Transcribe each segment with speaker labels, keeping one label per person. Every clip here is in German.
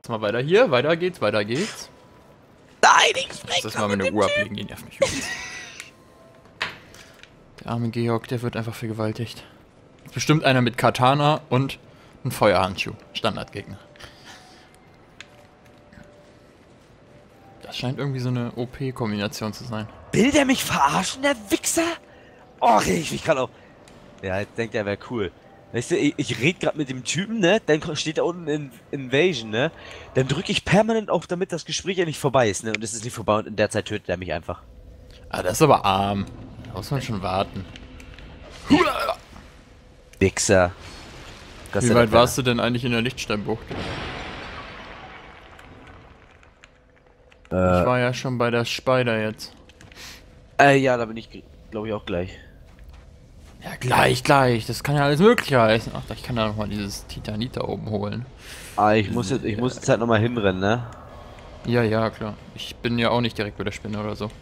Speaker 1: Jetzt mal weiter hier, weiter geht's, weiter geht's.
Speaker 2: Nein, ich sprech
Speaker 1: Das mal meine Uhr ablegen, die nervt mich übrigens. Der arme Georg, der wird einfach vergewaltigt. Bestimmt einer mit Katana und ein Feuerhandschuh. Standardgegner. Das scheint irgendwie so eine OP-Kombination zu sein.
Speaker 2: Will der mich verarschen, der Wichser? Oh, ich mich gerade auf. Ja, jetzt denkt er, wäre cool. Weißt du, ich rede gerade mit dem Typen, ne? Dann steht da unten in Invasion, ne? Dann drücke ich permanent auf, damit das Gespräch ja nicht vorbei ist, ne? Und es ist nicht vorbei und in der Zeit tötet er mich einfach.
Speaker 1: Ah, das ist aber arm. Da muss man schon warten.
Speaker 2: Wichser.
Speaker 1: Wie weit warst du denn eigentlich in der Lichtsteinbucht? Ich war ja schon bei der Spider jetzt.
Speaker 2: Ja, da bin ich, glaube ich, auch gleich.
Speaker 1: Ja, gleich. Das kann ja alles Mögliche heißen. Ach, ich kann ja nochmal dieses Titanit da oben holen.
Speaker 2: Ah, ich muss jetzt halt nochmal hinrennen, ne?
Speaker 1: Ja, klar. Ich bin ja auch nicht direkt bei der Spinne oder so.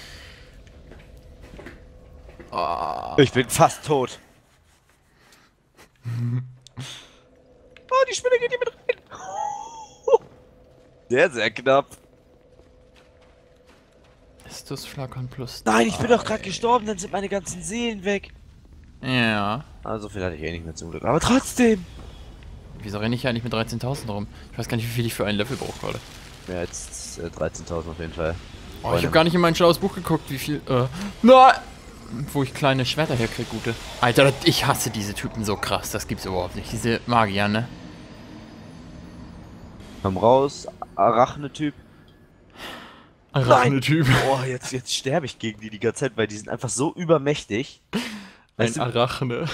Speaker 2: Oh. Ich bin fast tot. Oh, die Spinne geht hier mit rein. Sehr, sehr knapp.
Speaker 1: Ist das Flakon plus?
Speaker 2: Nein, ich bin doch gerade gestorben, dann sind meine ganzen Seelen weg.
Speaker 1: Ja.
Speaker 2: Also viel hatte ich eh nicht mehr zum Glück, aber trotzdem.
Speaker 1: Wieso renne ich ja nicht mit 13.000 rum? Ich weiß gar nicht, wie viel ich für ein Level brauche gerade.
Speaker 2: Mehr als 13.000 auf jeden Fall.
Speaker 1: Oh, ich habe gar nicht in mein schlaues Buch geguckt, wie viel, nein! Wo ich kleine Schwerter herkriege, gute. Alter, ich hasse diese Typen so krass, das gibt's überhaupt nicht. Diese Magier, ne?
Speaker 2: Komm raus, Arachne-Typ.
Speaker 1: Arachne-Typ.
Speaker 2: Oh, jetzt sterbe ich gegen die ganze Zeit, weil die sind einfach so übermächtig.
Speaker 1: Ein Arachne.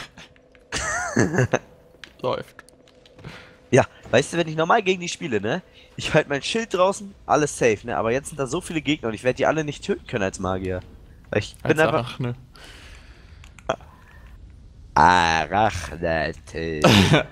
Speaker 1: Läuft.
Speaker 2: Ja, weißt du, wenn ich normal gegen die spiele, ne? Ich halte mein Schild draußen, alles safe, ne? Aber jetzt sind da so viele Gegner und ich werde die alle nicht töten können als Magier. Weil ich bin
Speaker 1: als
Speaker 2: einfach...
Speaker 1: Arachne.
Speaker 2: Arachne-Typ.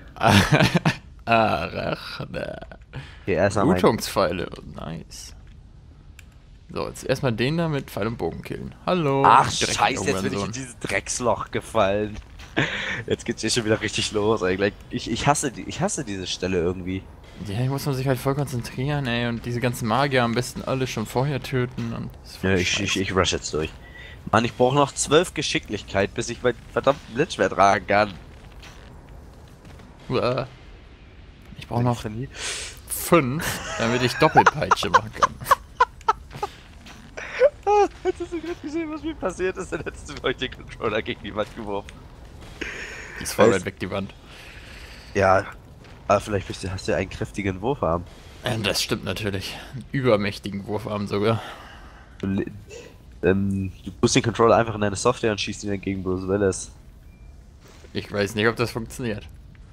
Speaker 1: Arachne.
Speaker 2: Okay, erstmal
Speaker 1: Blutungspfeile, nice. So, jetzt erstmal den da mit Pfeil und Bogen killen. Hallo.
Speaker 2: Ach scheiße, jetzt bin ich in dieses Drecksloch gefallen. Jetzt geht's hier schon wieder richtig los, ey. Ich hasse diese Stelle irgendwie.
Speaker 1: Ja, hier muss man sich halt voll konzentrieren, ey, und diese ganzen Magier am besten alle schon vorher töten und...
Speaker 2: Ja, ich rush jetzt durch. Mann, ich brauche noch 12 Geschicklichkeit, bis ich mein verdammten Blitzschwert tragen kann.
Speaker 1: Ich brauche noch 5, damit ich Doppelpeitsche machen kann.
Speaker 2: Hättest du gerade gesehen, was mir passiert ist, dann hättest du euch den Controller gegen die Wand geworfen.
Speaker 1: Die ist voll weit weg, die Wand.
Speaker 2: Ja, aber vielleicht hast du ja einen kräftigen Wurfarm.
Speaker 1: Das stimmt natürlich. Einen übermächtigen Wurfarm sogar.
Speaker 2: Du musst den Controller einfach in deine Software und schießt ihn dann gegen Bruce Willis.
Speaker 1: Ich weiß nicht, ob das funktioniert.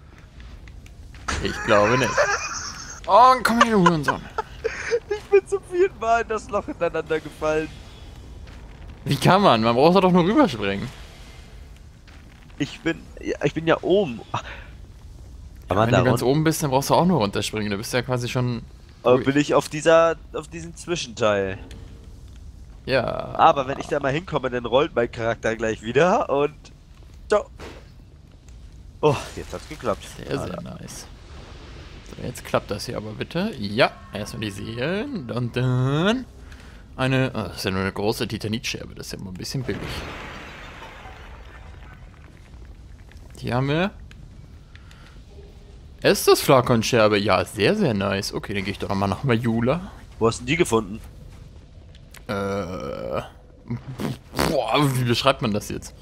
Speaker 1: Ich glaube nicht. Oh, komm her, du Hurensohn.
Speaker 2: Ich bin zum 4. Mal in das Loch hintereinander gefallen.
Speaker 1: Wie kann man? Man braucht doch nur rüberspringen.
Speaker 2: Ich bin ja oben.
Speaker 1: Ja, wenn du ganz oben bist, dann brauchst du auch nur runterspringen. Du bist ja quasi schon...
Speaker 2: bin ich auf diesem Zwischenteil.
Speaker 1: Ja.
Speaker 2: Aber wenn ich da mal hinkomme, dann rollt mein Charakter gleich wieder und... Ciao. Oh, jetzt hat's geklappt.
Speaker 1: Sehr, sehr nice. So, jetzt klappt das hier aber bitte. Ja, erstmal die Seelen und dann... das ist ja nur eine große Titanitscherbe, das ist ja mal ein bisschen billig. Die haben wir... Ist Flakonscherbe? Ja, sehr, sehr nice. Okay, dann gehe ich doch mal nach Majula.
Speaker 2: Wo hast du die gefunden?
Speaker 1: Boah, wie beschreibt man das jetzt?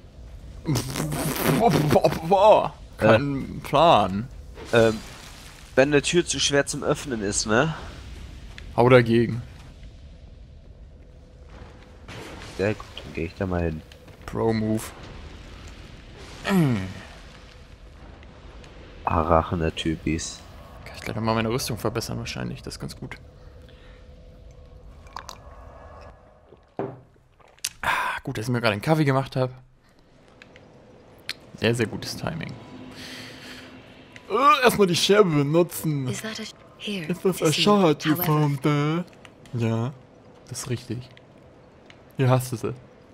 Speaker 1: Kein Plan.
Speaker 2: Wenn eine Tür zu schwer zum Öffnen ist, ne?
Speaker 1: Hau dagegen.
Speaker 2: Sehr gut, dann gehe ich da mal hin.
Speaker 1: Pro-Move.
Speaker 2: Arachne-Typis.
Speaker 1: Kann ich gleich mal meine Rüstung verbessern wahrscheinlich, das ist ganz gut. Gut, dass ich mir gerade einen Kaffee gemacht habe. Sehr, sehr gutes Timing. Erstmal die Scherbe benutzen. Ist das ein Shard you found there? Ja, das ist richtig. Hier hast du sie.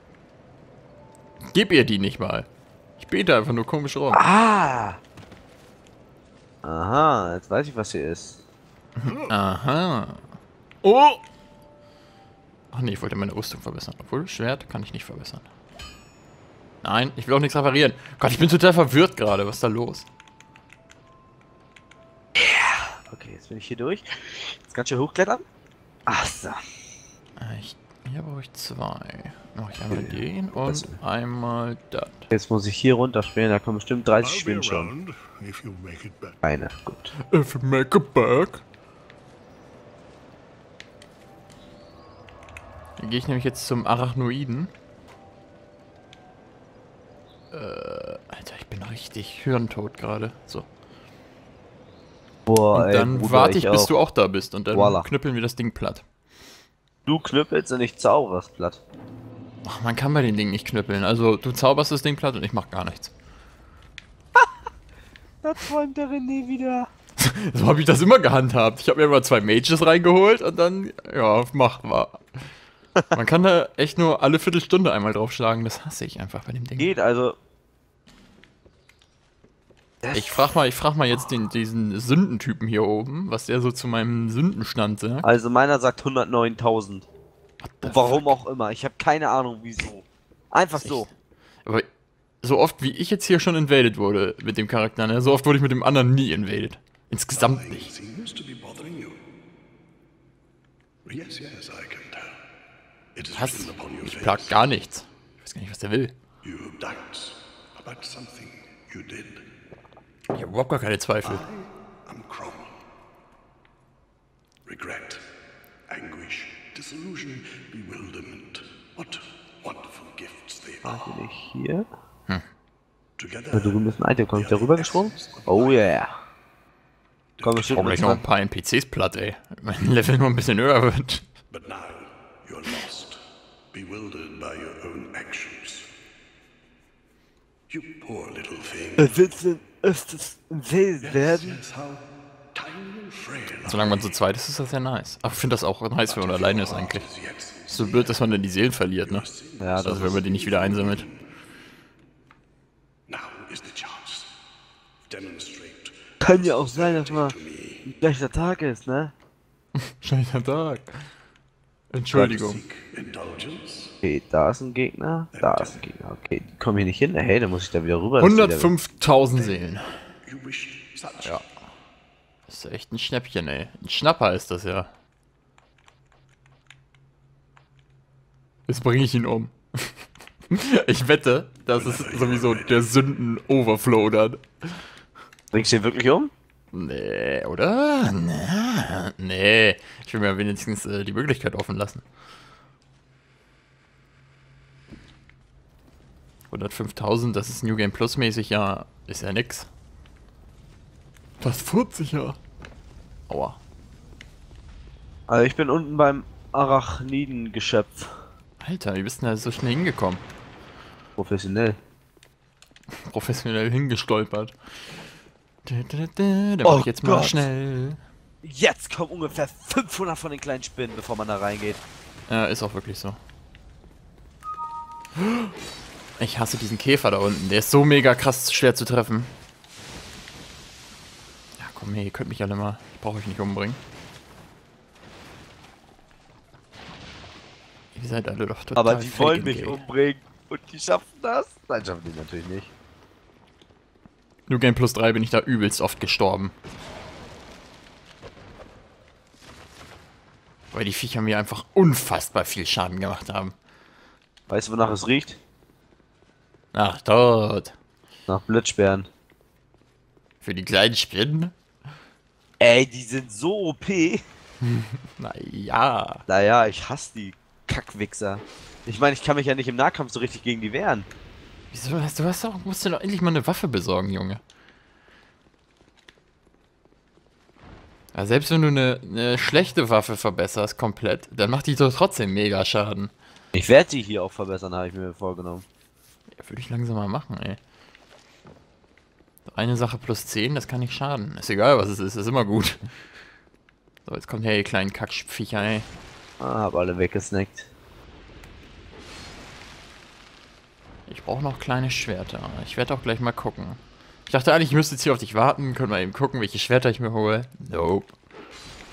Speaker 1: Gib ihr die nicht mal. Ich bete einfach nur komisch rum.
Speaker 2: Ah! Aha, jetzt weiß ich, was hier ist.
Speaker 1: Aha. Oh! Ach nee, ich wollte meine Rüstung verbessern. Obwohl, Schwert kann ich nicht verbessern. Nein, ich will auch nichts reparieren. Gott, ich bin total verwirrt gerade. Was ist da los?
Speaker 2: Okay, jetzt bin ich hier durch. Jetzt ganz schön hochklettern. Ach so.
Speaker 1: Hier brauche ich 2. Mache ich einmal den und einmal das.
Speaker 2: Jetzt muss ich hier runterspringen, da kommen bestimmt 30 Spinnen schon. Eine, gut.
Speaker 1: If you make it back. Dann gehe ich nämlich jetzt zum Arachnoiden. Alter, ich bin richtig hirntot gerade. So.
Speaker 2: Boah,
Speaker 1: Und dann
Speaker 2: Bruder,
Speaker 1: warte ich, bis
Speaker 2: auch.
Speaker 1: du auch da bist und dann
Speaker 2: Voila.
Speaker 1: knüppeln wir das Ding platt.
Speaker 2: Du knüppelst und ich zauber es platt.
Speaker 1: Ach, man kann bei den Dingen nicht knüppeln. Also du zauberst das Ding platt und ich mach gar nichts.
Speaker 2: Da träumt der René wieder.
Speaker 1: So habe ich das immer gehandhabt. Ich habe mir immer 2 Mages reingeholt und dann, ja, mach mal. Man kann da echt nur alle Viertelstunde einmal draufschlagen. Das hasse ich einfach bei dem Ding.
Speaker 2: Geht, also...
Speaker 1: Ich frag mal jetzt diesen Sündentypen hier oben, was der so zu meinem Sündenstand sagt.
Speaker 2: Also meiner sagt 109.000. Warum auch immer. Ich habe keine Ahnung, wieso. Einfach so.
Speaker 1: Aber so oft wie ich jetzt hier schon invaded wurde mit dem Charakter, ne, so oft wurde ich mit dem anderen nie invaded. Insgesamt nicht. Was? Ich plag gar nichts. Ich weiß gar nicht, was der will. Ich habe überhaupt gar keine Zweifel.
Speaker 3: Regret, anguish, disillusion, bewilderment. What wonderful gifts they are.
Speaker 2: Bin ich hier?
Speaker 3: Together,
Speaker 2: Da drüben ist ein Item. Komm ich da rüber gesprungen? Oh yeah. Komm, bestimmt
Speaker 1: Warum gleich noch ein paar NPCs platt, ey. Mein Level nur ein bisschen höher wird.
Speaker 3: but now you're lost, bewildered by your own actions. You poor little thing.
Speaker 2: Willst du öfters invaded werden?
Speaker 3: Yes, how tiny and frail.
Speaker 1: Solange man zu zweit ist, ist das ja nice. Aber ich finde das auch nice, wenn man alleine ist eigentlich.
Speaker 3: Yet,
Speaker 1: Ist so blöd, dass man dann die Seelen verliert, ne?
Speaker 2: Ja, das
Speaker 1: Also wenn man die nicht wieder einsammelt.
Speaker 3: now is the chance. Demonstrate
Speaker 2: kann ja auch sein, dass mal ein schlechter Tag ist, ne?
Speaker 1: Schöner Tag. Entschuldigung.
Speaker 3: seek indulgence.
Speaker 2: Okay, da ist ein Gegner, da ist ein Gegner. Okay, die kommen hier nicht hin. Hey, dann muss ich da wieder rüber. Das ist wieder-
Speaker 1: 105.000 Seelen.
Speaker 3: You wish such.
Speaker 1: Ja. Das ist echt ein Schnäppchen, ey. Ein Schnapper ist das ja. Jetzt bringe ich ihn um. Ich wette, das ist sowieso der Sünden-Overflow dann.
Speaker 2: Bringst du den wirklich um?
Speaker 1: Nee, oder? Nee. Ich will mir wenigstens die Möglichkeit offen lassen. 105.000, das ist New Game Plus mäßig, ja, ist ja nix. Das 40 ja. Aua.
Speaker 2: Also ich bin unten beim Arachniden-Geschöpf.
Speaker 1: Alter, wie bist du denn da so schnell hingekommen?
Speaker 2: Professionell.
Speaker 1: Professionell hingestolpert. Da mach
Speaker 2: Oh
Speaker 1: ich jetzt mal
Speaker 2: Gott.
Speaker 1: schnell.
Speaker 2: Jetzt kommen ungefähr 500 von den kleinen Spinnen, bevor man da reingeht.
Speaker 1: Ja, ist auch wirklich so. Ich hasse diesen Käfer da unten. Der ist so mega krass schwer zu treffen. Ja, komm, hey, ihr könnt mich alle mal. Ich brauche euch nicht umbringen. Ihr seid alle doch total
Speaker 2: Aber die
Speaker 1: fake
Speaker 2: wollen
Speaker 1: and
Speaker 2: mich
Speaker 1: gay.
Speaker 2: umbringen. Und die schaffen das? Nein, schaffen die natürlich nicht.
Speaker 1: New Game Plus 3 bin ich da übelst oft gestorben. Weil die Viecher mir einfach unfassbar viel Schaden gemacht haben.
Speaker 2: Weißt du, wonach es riecht?
Speaker 1: Ach, tot.
Speaker 2: Nach Blitzsperren.
Speaker 1: Für die kleinen Spinnen?
Speaker 2: Ey, die sind so OP.
Speaker 1: Naja.
Speaker 2: Naja, ich hasse die Kackwichser. Ich meine, ich kann mich ja nicht im Nahkampf so richtig gegen die wehren.
Speaker 1: Wieso musst du doch endlich mal eine Waffe besorgen, Junge. Ja, selbst wenn du eine schlechte Waffe verbesserst komplett, dann macht die doch trotzdem mega Schaden.
Speaker 2: Ich werde die hier auch verbessern, habe ich mir vorgenommen.
Speaker 1: Ja, würde ich langsam mal machen, ey. Eine Sache plus 10, das kann nicht schaden. Ist egal, was es ist immer gut. So, jetzt kommt her, ihr kleinen Kackviecher, ey.
Speaker 2: Ah, hab alle weggesnackt.
Speaker 1: Ich brauche noch kleine Schwerter. Ich werde auch gleich mal gucken. Ich dachte eigentlich, ich müsste jetzt hier auf dich warten. Können wir eben gucken, welche Schwerter ich mir hole. Nope.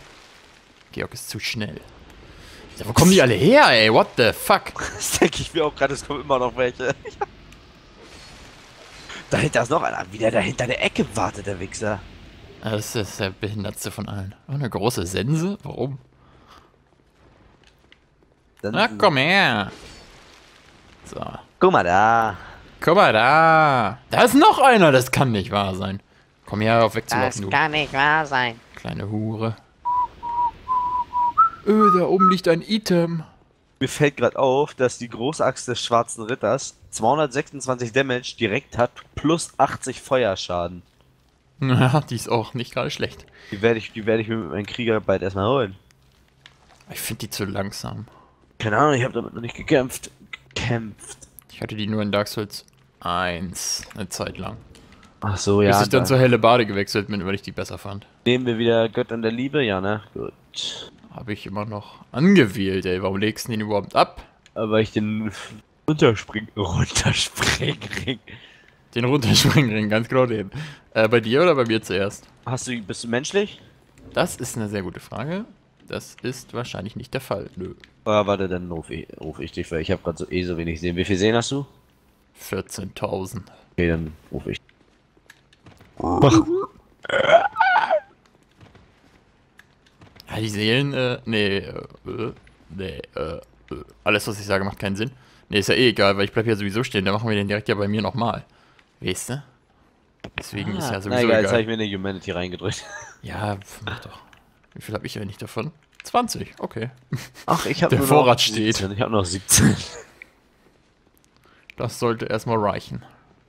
Speaker 1: Georg ist zu schnell. Ja, wo kommen die alle her, ey? What the fuck?
Speaker 2: Das denke ich mir auch gerade, es kommen immer noch welche. Dahinter ist noch einer, wie der da hinter der Ecke wartet, der Wichser.
Speaker 1: Das ist der behindertste von allen. Oh, eine große Sense? Warum?
Speaker 2: Dann,
Speaker 1: Na, komm her. So.
Speaker 2: guck mal da.
Speaker 1: Guck mal da. Da ist noch einer, das kann nicht wahr sein. Komm her, auf wegzulaufen, du.
Speaker 4: kann nicht wahr sein.
Speaker 1: Kleine Hure. Da oben liegt ein Item.
Speaker 2: Mir fällt gerade auf, dass die Großaxt des Schwarzen Ritters 226 Damage direkt hat, plus 80 Feuerschaden.
Speaker 1: Ja, die ist auch nicht gerade schlecht.
Speaker 2: Die werde ich mir mit meinem Krieger bald erstmal holen.
Speaker 1: Ich finde die zu langsam.
Speaker 2: Keine Ahnung, ich habe damit noch nicht gekämpft.
Speaker 1: Ich hatte die nur in Dark Souls 1 eine Zeit lang.
Speaker 2: Ach so,
Speaker 1: Bis
Speaker 2: ja.
Speaker 1: ich dann zur helle Bade gewechselt bin, weil ich die besser fand.
Speaker 2: Nehmen wir wieder Göttern der Liebe, ja, ne? Gut.
Speaker 1: Habe ich immer noch angewählt, ey. Warum legst du den überhaupt ab?
Speaker 2: Aber ich den Runterspringring.
Speaker 1: Den Runterspringring, ganz genau den. Bei dir oder bei mir zuerst?
Speaker 2: Bist du menschlich?
Speaker 1: Das ist eine sehr gute Frage. Das ist wahrscheinlich nicht der Fall. Nö.
Speaker 2: Ah, warte, dann ruf ich dich, weil ich habe gerade so wenig sehen. Wie viel sehen hast du?
Speaker 1: 14.000.
Speaker 2: Okay, dann ruf ich.
Speaker 1: Ja, die Seelen, alles, was ich sage, macht keinen Sinn. Nee, ist ja eh egal, weil ich bleib ja sowieso stehen. Dann machen wir den direkt ja bei mir nochmal. Weißt du? Deswegen ist ja sowieso
Speaker 2: egal. Jetzt habe
Speaker 1: egal.
Speaker 2: ich mir eine Humanity reingedrückt.
Speaker 1: Ja, mach doch. Wie viel habe ich eigentlich davon? 20, okay.
Speaker 2: Ach, ich habe
Speaker 1: Der Vorrat steht.
Speaker 2: 17. Ich habe noch 17.
Speaker 1: Das sollte erstmal reichen.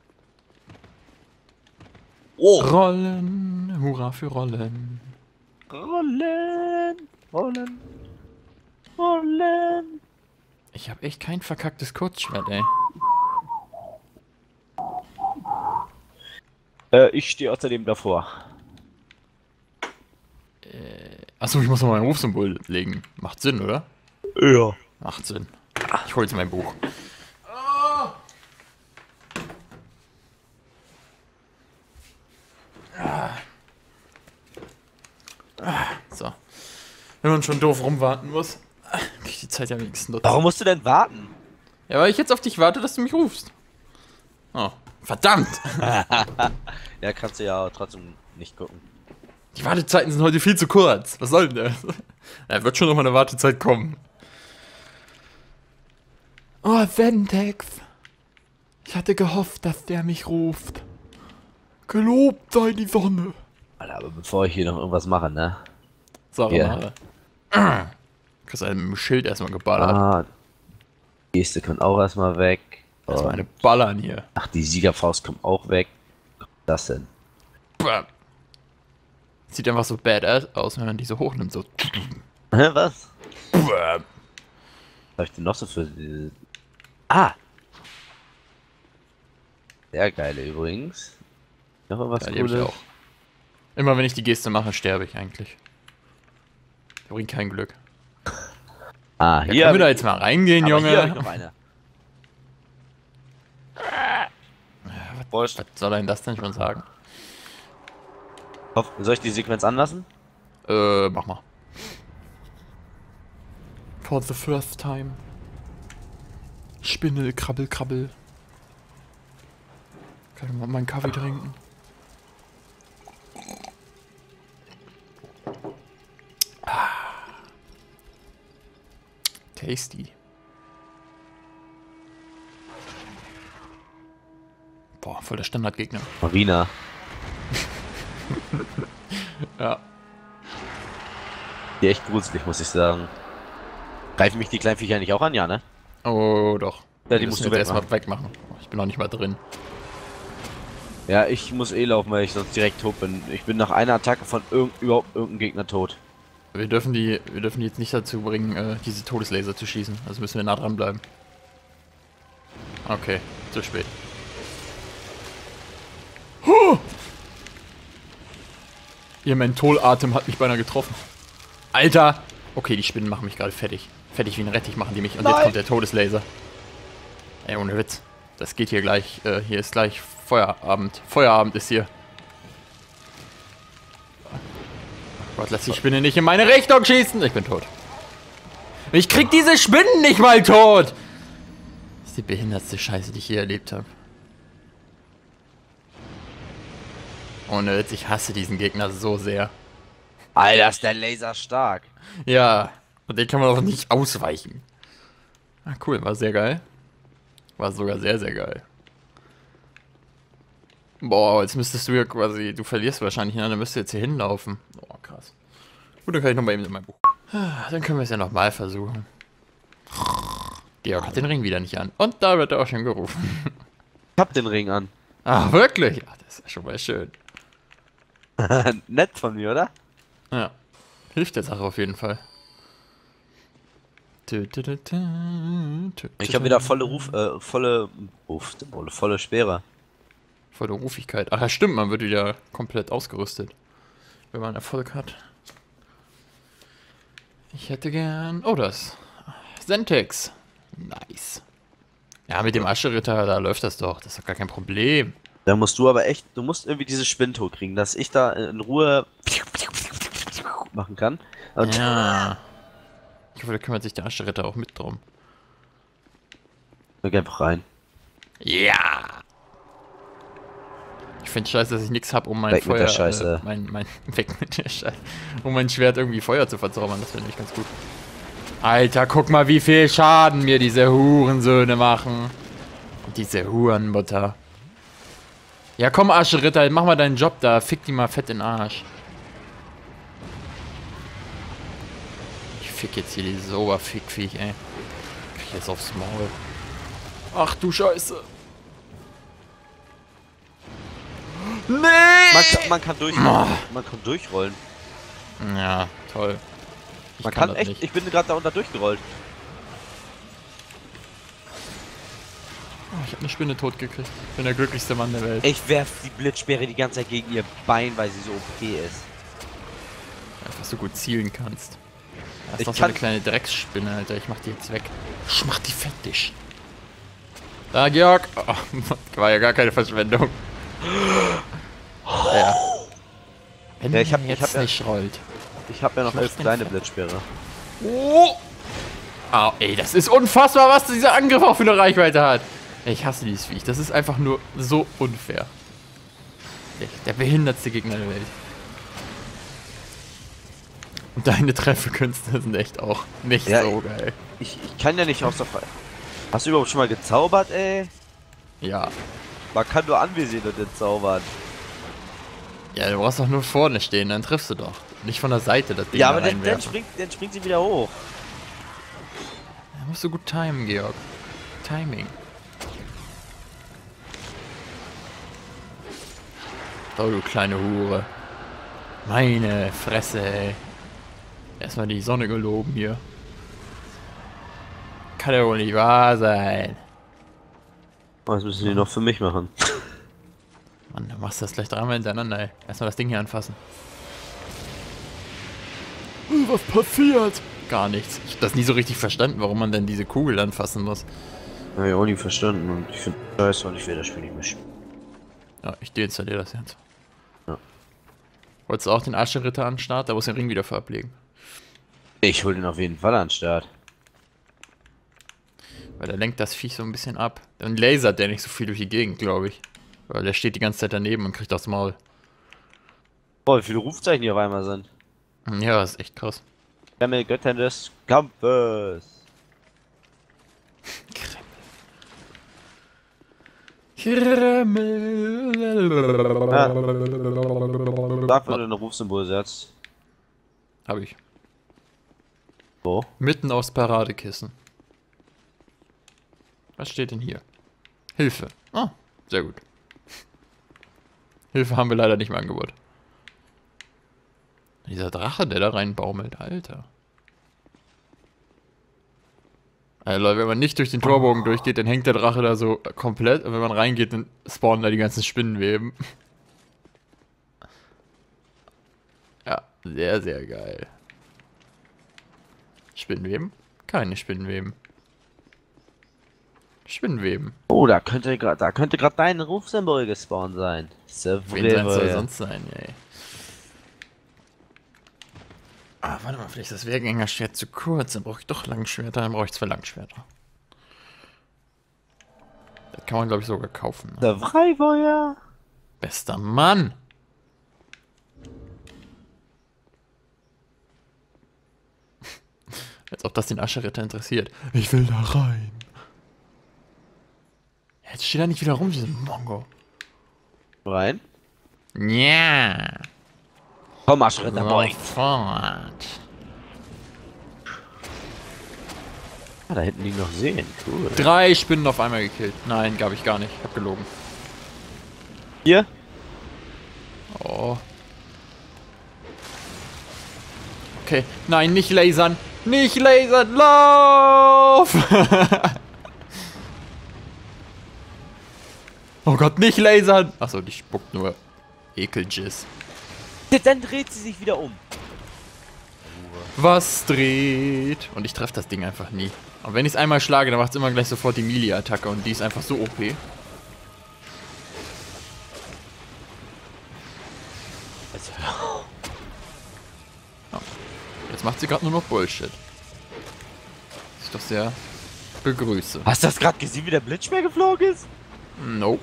Speaker 2: Oh!
Speaker 1: Rollen, hurra für Rollen.
Speaker 2: Rollen! Rollen!
Speaker 1: Ich habe echt kein verkacktes Kurzschwert, ey.
Speaker 2: Ich stehe außerdem davor.
Speaker 1: Achso, ich muss noch mal ein Rufsymbol legen. Macht Sinn, oder?
Speaker 2: Ja.
Speaker 1: Macht Sinn. Ich hol jetzt mein Buch. So. Wenn man schon doof rumwarten muss, krieg ich die Zeit ja wenigstens nutzen.
Speaker 2: Warum musst du denn warten?
Speaker 1: Ja, weil ich jetzt auf dich warte, dass du mich rufst. Oh, verdammt!
Speaker 2: Ja, kannst du ja auch trotzdem nicht gucken.
Speaker 1: Die Wartezeiten sind heute viel zu kurz. Was soll denn das? Da wird schon noch mal eine Wartezeit kommen. Oh, Ventex. Ich hatte gehofft, dass der mich ruft. Gelobt sei die Sonne.
Speaker 2: Alter, aber bevor ich hier noch irgendwas mache, ne?
Speaker 1: Sarah
Speaker 2: Ja.
Speaker 1: Mare. Du hast einen mit dem Schild erstmal geballert.
Speaker 2: Ah, die Geste kommt auch erstmal weg.
Speaker 1: Erstmal
Speaker 2: Und-
Speaker 1: eine Ballern hier.
Speaker 2: Ach, die Siegerfaust kommt auch weg. Was ist das denn?
Speaker 1: Bam. Sieht einfach so badass aus, wenn man die so hochnimmt. So.
Speaker 2: Hä, was?
Speaker 1: Bam.
Speaker 2: Was hab ich denn noch so für diese... Ah! Sehr geile übrigens. Noch irgendwas
Speaker 1: Ja, die hab ich
Speaker 2: Cooles?
Speaker 1: auch. Immer wenn ich die Geste mache, sterbe ich eigentlich. Der bringt kein Glück.
Speaker 2: Ah,
Speaker 1: Ja,
Speaker 2: hier
Speaker 1: können wir da
Speaker 2: hab
Speaker 1: jetzt mal reingehen,
Speaker 2: ich, aber hier hab ich
Speaker 1: Junge?
Speaker 2: noch eine.
Speaker 1: Was soll denn das denn schon sagen?
Speaker 2: Soll ich die Sequenz anlassen?
Speaker 1: Mach mal. For the first time. Spindel, krabbel, krabbel. Kann ich mal meinen Kaffee trinken? Tasty. Boah, voll der Standardgegner.
Speaker 2: Marina.
Speaker 1: Ja.
Speaker 2: Die echt gruselig, muss ich sagen. Greifen mich die kleinen Viecher nicht auch an, ja, ne?
Speaker 1: Oh, doch.
Speaker 2: Ja, die
Speaker 1: Wir
Speaker 2: musst
Speaker 1: müssen
Speaker 2: du
Speaker 1: jetzt erstmal wegmachen. Ich bin noch nicht mal drin.
Speaker 2: Ja, ich muss eh laufen, weil ich sonst direkt tot bin. Ich bin nach einer Attacke von überhaupt irgendeinem Gegner tot.
Speaker 1: Wir dürfen die jetzt nicht dazu bringen, diese Todeslaser zu schießen. Also müssen wir nah dran bleiben. Okay, zu spät. Huh! Ihr Mentholatem hat mich beinahe getroffen. Alter! Okay, die Spinnen machen mich gerade fertig. Fertig wie ein Rettich machen die mich. Und jetzt kommt der Todeslaser. Ey, ohne Witz. Das geht hier gleich. Hier ist gleich Feierabend. Feierabend ist hier. Gott, lass die Spinne nicht in meine Richtung schießen. Ich bin tot. Ich krieg diese Spinnen nicht mal tot. Das ist die behindertste Scheiße, die ich je erlebt habe. Ohne Witz, ich hasse diesen Gegner so sehr.
Speaker 2: Alter, ist der Laser stark.
Speaker 1: Ja, und den kann man auch nicht ausweichen. Ah, cool, war sehr geil. War sogar sehr, sehr geil. Boah, jetzt müsstest du ja quasi, du verlierst wahrscheinlich, ne? Dann müsstest du jetzt hier hinlaufen. Oh, krass. Gut, dann kann ich nochmal eben in mein Buch. Dann können wir es ja nochmal versuchen. Georg hat den Ring wieder nicht an. Und da wird er auch schon gerufen.
Speaker 2: Ich hab den Ring an.
Speaker 1: Ach, wirklich? Ach, das ist ja schon mal schön.
Speaker 2: Nett von mir, oder?
Speaker 1: Ja. Hilft der Sache auf jeden Fall.
Speaker 2: Ich habe wieder volle volle Speere.
Speaker 1: Volle Rufigkeit. Ach ja, stimmt, man wird wieder komplett ausgerüstet. Wenn man Erfolg hat. Ich hätte gern... Oh, das. Sentex. Nice. Ja, mit dem Ascheritter, da läuft das doch. Das ist doch gar kein Problem.
Speaker 2: Da musst du aber echt... Du musst irgendwie dieses Spinto kriegen, dass ich da in Ruhe machen kann. Und
Speaker 1: Ja. Ich hoffe, da kümmert sich der Ascheritter auch mit drum.
Speaker 2: geh einfach rein.
Speaker 1: Ja! Ich finde scheiße, dass ich nichts habe, um mein
Speaker 2: Weg mit
Speaker 1: Feuer...
Speaker 2: der Scheiße.
Speaker 1: Weg mit der Scheiße. Um mein Schwert irgendwie Feuer zu verzaubern. Das finde ich ganz gut. Alter, guck mal, wie viel Schaden mir diese Hurensöhne machen. Und diese Hurenmutter. Ja, komm, Ascheritter, mach mal deinen Job da. Fick die mal fett in den Arsch. Ich fick jetzt hier dieses Oberfickviech, ey. Krieg jetzt aufs Maul. Ach du Scheiße. Nee!
Speaker 2: Man kann durchrollen. Man kann durchrollen.
Speaker 1: Ja, toll.
Speaker 2: Man kann
Speaker 1: das
Speaker 2: echt...
Speaker 1: nicht.
Speaker 2: Ich bin gerade da unter durchgerollt.
Speaker 1: Oh, ich habe eine Spinne tot gekriegt. Ich bin der glücklichste Mann der Welt.
Speaker 2: Ich werf die Blitzsperre die ganze Zeit gegen ihr Bein, weil sie so OP ist.
Speaker 1: Einfach so gut zielen kannst. Das ist
Speaker 2: Ich
Speaker 1: doch so
Speaker 2: kann-
Speaker 1: eine kleine Drecksspinne, Alter. Ich mach die jetzt weg. Ich mach die fertig. Da, Georg. Oh, war ja gar keine Verschwendung. Ja. Wenn
Speaker 2: Ja, ich hab
Speaker 1: jetzt
Speaker 2: ja-
Speaker 1: nicht rollt.
Speaker 2: Ich habe ja noch
Speaker 1: Ich mach
Speaker 2: 11
Speaker 1: den
Speaker 2: kleine
Speaker 1: fertig.
Speaker 2: Blitzsperre.
Speaker 1: Oh! Au, ey, das ist unfassbar, was dieser Angriff auch für eine Reichweite hat. Ich hasse dieses Viech. Das ist einfach nur so unfair. Echt, der behindertste Gegner der Welt. Und deine Treffekünste sind echt auch nicht
Speaker 2: Ja,
Speaker 1: so geil.
Speaker 2: Ich kann ja nicht aus der Frei. Hast du überhaupt schon mal gezaubert, ey?
Speaker 1: Ja.
Speaker 2: Man kann nur anvisieren und entzaubern.
Speaker 1: Ja, du brauchst doch nur vorne stehen, dann triffst du doch. Nicht von der Seite das Ding
Speaker 2: Ja,
Speaker 1: da
Speaker 2: aber dann
Speaker 1: reinwerfen.
Speaker 2: springt sie wieder hoch.
Speaker 1: Da musst du gut timen, Georg. Timing. Oh, du kleine Hure. Meine Fresse, ey. Erstmal die Sonne geloben hier. Kann ja wohl nicht wahr sein.
Speaker 2: Was müssen die noch für mich machen?
Speaker 1: Mann, du machst das gleich dreimal hintereinander, ey. Erstmal das Ding hier anfassen. Was passiert? Gar nichts. Ich hab das nie so richtig verstanden, warum man denn diese Kugel anfassen muss.
Speaker 2: Hab ich auch nie verstanden und ich finde scheiße und ich will das Spiel nicht mehr spielen.
Speaker 1: Ja, ich deinstalliere das jetzt.
Speaker 2: Ja.
Speaker 1: Wolltest du auch den Ascheritter an den Start? Da muss den Ring wieder für ablegen.
Speaker 2: Ich hol den auf jeden Fall an den Start.
Speaker 1: Weil der lenkt das Viech so ein bisschen ab. Dann lasert der nicht so viel durch die Gegend, glaube ich. Weil der steht die ganze Zeit daneben und kriegt aufs Maul.
Speaker 2: Boah, wie viele Rufzeichen hier auf einmal sind.
Speaker 1: Ja, das ist echt krass.
Speaker 2: Kreml, Göttin des Kampfes. Dafür ein Rufsymbol setzt.
Speaker 1: Hab ich.
Speaker 2: Wo?
Speaker 1: Mitten aufs Paradekissen. Was steht denn hier? Hilfe. Ah, sehr gut. Hilfe haben wir leider nicht im Angebot. Dieser Drache, der da reinbaumelt, Alter. Also Leute, wenn man nicht durch den Torbogen durchgeht, dann hängt der Drache da so komplett. Und wenn man reingeht, dann spawnen da die ganzen Spinnenweben. Ja, sehr, sehr geil. Spinnenweben? Keine Spinnenweben. Spinnenweben.
Speaker 2: Oh, da könnte gerade dein Rufsymbol gespawnt sein.
Speaker 1: Wen soll es sonst sein, ey? Ah, warte mal, vielleicht ist das Wehrgängerschwert zu kurz. Dann brauche ich doch Langschwerter. Dann brauche ich 2 Langschwerter. Das kann man, glaube ich, sogar kaufen. Ne?
Speaker 2: Der Freifeuer.
Speaker 1: Bester Mann! Als ob das den Ascherritter interessiert. Ich will da rein. Jetzt steht er nicht wieder rum, dieser Mongo.
Speaker 2: Rein.
Speaker 1: Ja.
Speaker 2: Komm, Aschritter Boy.
Speaker 1: Fort.
Speaker 2: Ah, da hinten liegen noch Seen. Cool.
Speaker 1: 3 Spinnen auf einmal gekillt. Nein, gab ich gar nicht. Hab gelogen.
Speaker 2: Hier?
Speaker 1: Oh. Okay. Nein, nicht lasern. Nicht lasern. Lauf! Oh Gott, nicht lasern. Achso, die spuckt nur Ekeljiss.
Speaker 2: Dann dreht sie sich wieder um.
Speaker 1: Was dreht? Und ich treffe das Ding einfach nie. Und wenn ich es einmal schlage, dann macht es immer gleich sofort die Melee-Attacke. Und die ist einfach so OP.
Speaker 2: Also,
Speaker 1: Jetzt macht sie gerade nur noch Bullshit. Was ich doch sehr begrüße.
Speaker 2: hast du das gerade gesehen, wie der Blitzspeer geflogen ist?
Speaker 1: Nope.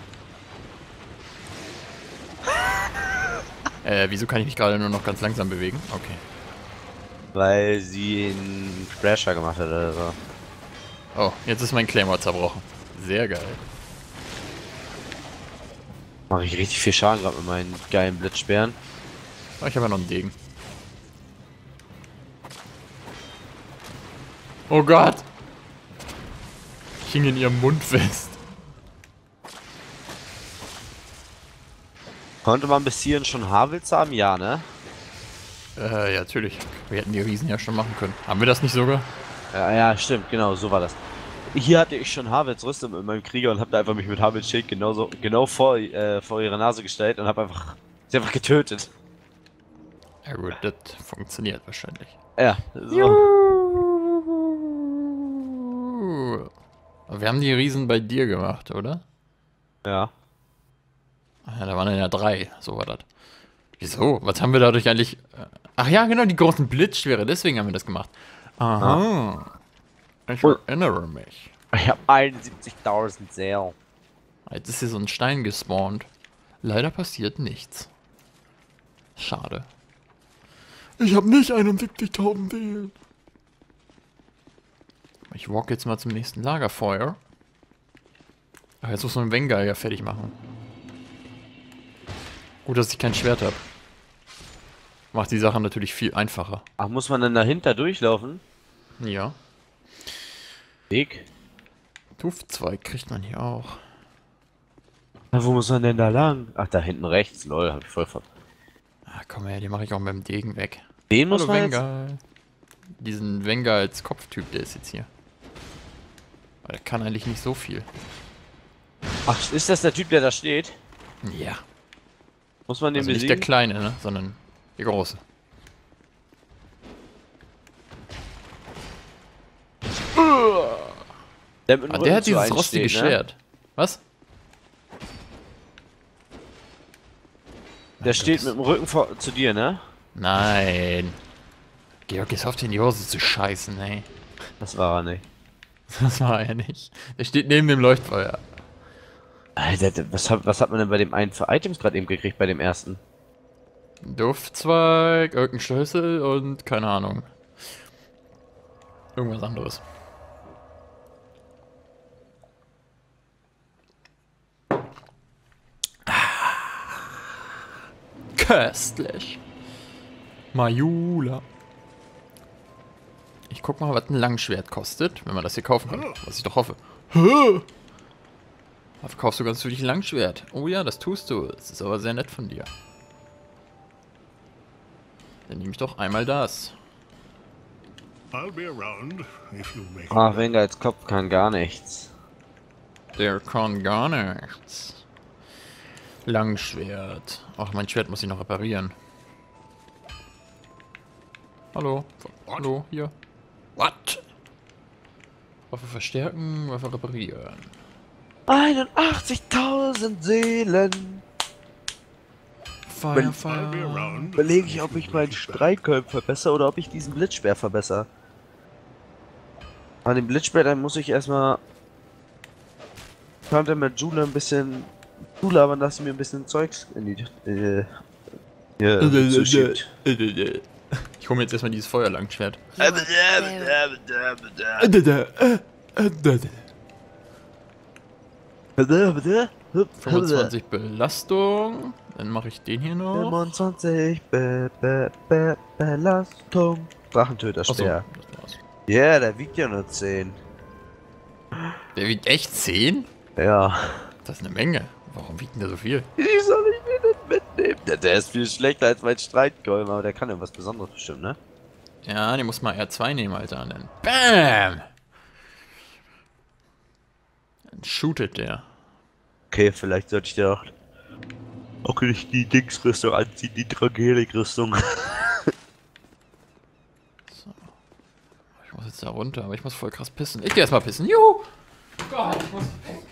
Speaker 1: Wieso kann ich mich gerade nur noch ganz langsam bewegen? Okay.
Speaker 2: Weil sie einen Splasher gemacht hat oder so.
Speaker 1: Oh, jetzt ist mein Claymore zerbrochen. Sehr geil.
Speaker 2: Mache ich richtig viel Schaden gerade mit meinen geilen Blitzsperren.
Speaker 1: Oh, ich habe ja noch einen Degen. Oh Gott! Ich hing in ihrem Mund fest.
Speaker 2: Konnte man bis hierhin schon Havels haben? Ja, ne?
Speaker 1: Ja, natürlich. Wir hätten die Riesen ja schon machen können. Haben wir das nicht sogar?
Speaker 2: Ja, ja, stimmt, genau, so war das. Hier hatte ich schon Havels Rüstung mit meinem Krieger und hab da einfach mich mit Havels Schild genau vor ihre Nase gestellt und hab sie einfach getötet.
Speaker 1: Ja gut, das funktioniert wahrscheinlich.
Speaker 2: Ja, so.
Speaker 1: Aber wir haben die Riesen bei dir gemacht, oder?
Speaker 2: Ja.
Speaker 1: Ja, da waren dann ja 3, so war das. Wieso? Was haben wir dadurch eigentlich... Ach ja, genau, die großen Blitzschwere, deswegen haben wir das gemacht. Aha. Ich erinnere mich.
Speaker 2: Ich hab 71.000 Seelen.
Speaker 1: Jetzt ist hier so ein Stein gespawnt. Leider passiert nichts. Schade. Ich habe nicht 71.000 Seelen. Ich walk jetzt mal zum nächsten Lagerfeuer. Ach, jetzt muss man den Vengal ja fertig machen. Gut, dass ich kein Schwert habe. Macht die Sache natürlich viel einfacher.
Speaker 2: Ach, muss man denn dahinter durchlaufen?
Speaker 1: Ja.
Speaker 2: Weg?
Speaker 1: Tuftzweig kriegt man hier auch.
Speaker 2: Na, wo muss man denn da lang? Ach, da hinten rechts, lol, hab ich voll ver...
Speaker 1: Ah, komm her, den mache ich auch mit dem Degen weg.
Speaker 2: Den muss
Speaker 1: Hallo,
Speaker 2: man jetzt...
Speaker 1: Vengal. Diesen Vengal als Kopftyp, der ist jetzt hier. Aber der kann eigentlich nicht so viel.
Speaker 2: Ach, ist das der Typ, der da steht?
Speaker 1: Ja.
Speaker 2: Muss man den
Speaker 1: Also nicht der
Speaker 2: besiegen?
Speaker 1: Kleine, ne? Sondern der Große.
Speaker 2: Der, mit dem
Speaker 1: Ah,
Speaker 2: Rücken
Speaker 1: der hat
Speaker 2: zu
Speaker 1: dieses
Speaker 2: einem
Speaker 1: rostige
Speaker 2: steht, ne?
Speaker 1: Schwert. Was?
Speaker 2: Der steht mit dem Rücken zu dir, ne?
Speaker 1: Nein. Georg ist auf in die Hose zu scheißen, ey.
Speaker 2: Das war er nicht.
Speaker 1: Das war er nicht. Der steht neben dem Leuchtfeuer.
Speaker 2: Alter, was hat man denn bei dem einen für Items gerade eben gekriegt, bei dem ersten?
Speaker 1: Duftzweig, irgendein Schlüssel und keine Ahnung. Irgendwas anderes. Köstlich. Majula. Ich guck mal, was ein Langschwert kostet, wenn man das hier kaufen kann. Was ich doch hoffe. Da verkaufst du ganz natürlich ein Langschwert. Oh ja, das tust du. Das ist aber sehr nett von dir. Dann nehme ich doch einmal das.
Speaker 3: I'll be around if you make
Speaker 2: Ach, Vengals Kopf kann gar nichts.
Speaker 1: Der kann gar nichts. Langschwert. Ach, mein Schwert muss ich noch reparieren. Hallo. Hallo, hier. What? Waffe verstärken, Waffe reparieren.
Speaker 2: 81.000 Seelen.
Speaker 1: Fire, Fire.
Speaker 2: Überlege ich, ob ich meinen Streitkolben verbessere oder ob ich diesen Blitzspeer verbessere. An dem Blitzspeer, dann muss ich erstmal mit Jule ein bisschen zulabern, dass sie mir ein bisschen Zeugs in die zuschiebt.
Speaker 1: Ich hole mir jetzt erstmal dieses Feuerlangschwert. 25 Belastung. Dann mache ich den hier noch.
Speaker 2: 25 Belastung. Drachentöterspeer.
Speaker 1: Achso, das war's.
Speaker 2: Ja, der wiegt ja nur 10.
Speaker 1: Der wiegt echt 10?
Speaker 2: Ja.
Speaker 1: Das ist eine Menge. Warum wiegt denn der so viel?
Speaker 2: Wie soll ich den denn mitnehmen? Der ist viel schlechter als mein Streitkolben, aber der kann ja was Besonderes bestimmt, ne?
Speaker 1: Ja, den muss mal R2 nehmen, Alter. Und dann BAM! Dann shootet der.
Speaker 2: Okay, vielleicht sollte ich dir auch nicht die Dingsrüstung anziehen, die Trangelik-Rüstung.
Speaker 1: So. Ich muss jetzt da runter, aber ich muss voll krass pissen. Ich geh erstmal pissen. Juhu! Gott, ich muss pissen.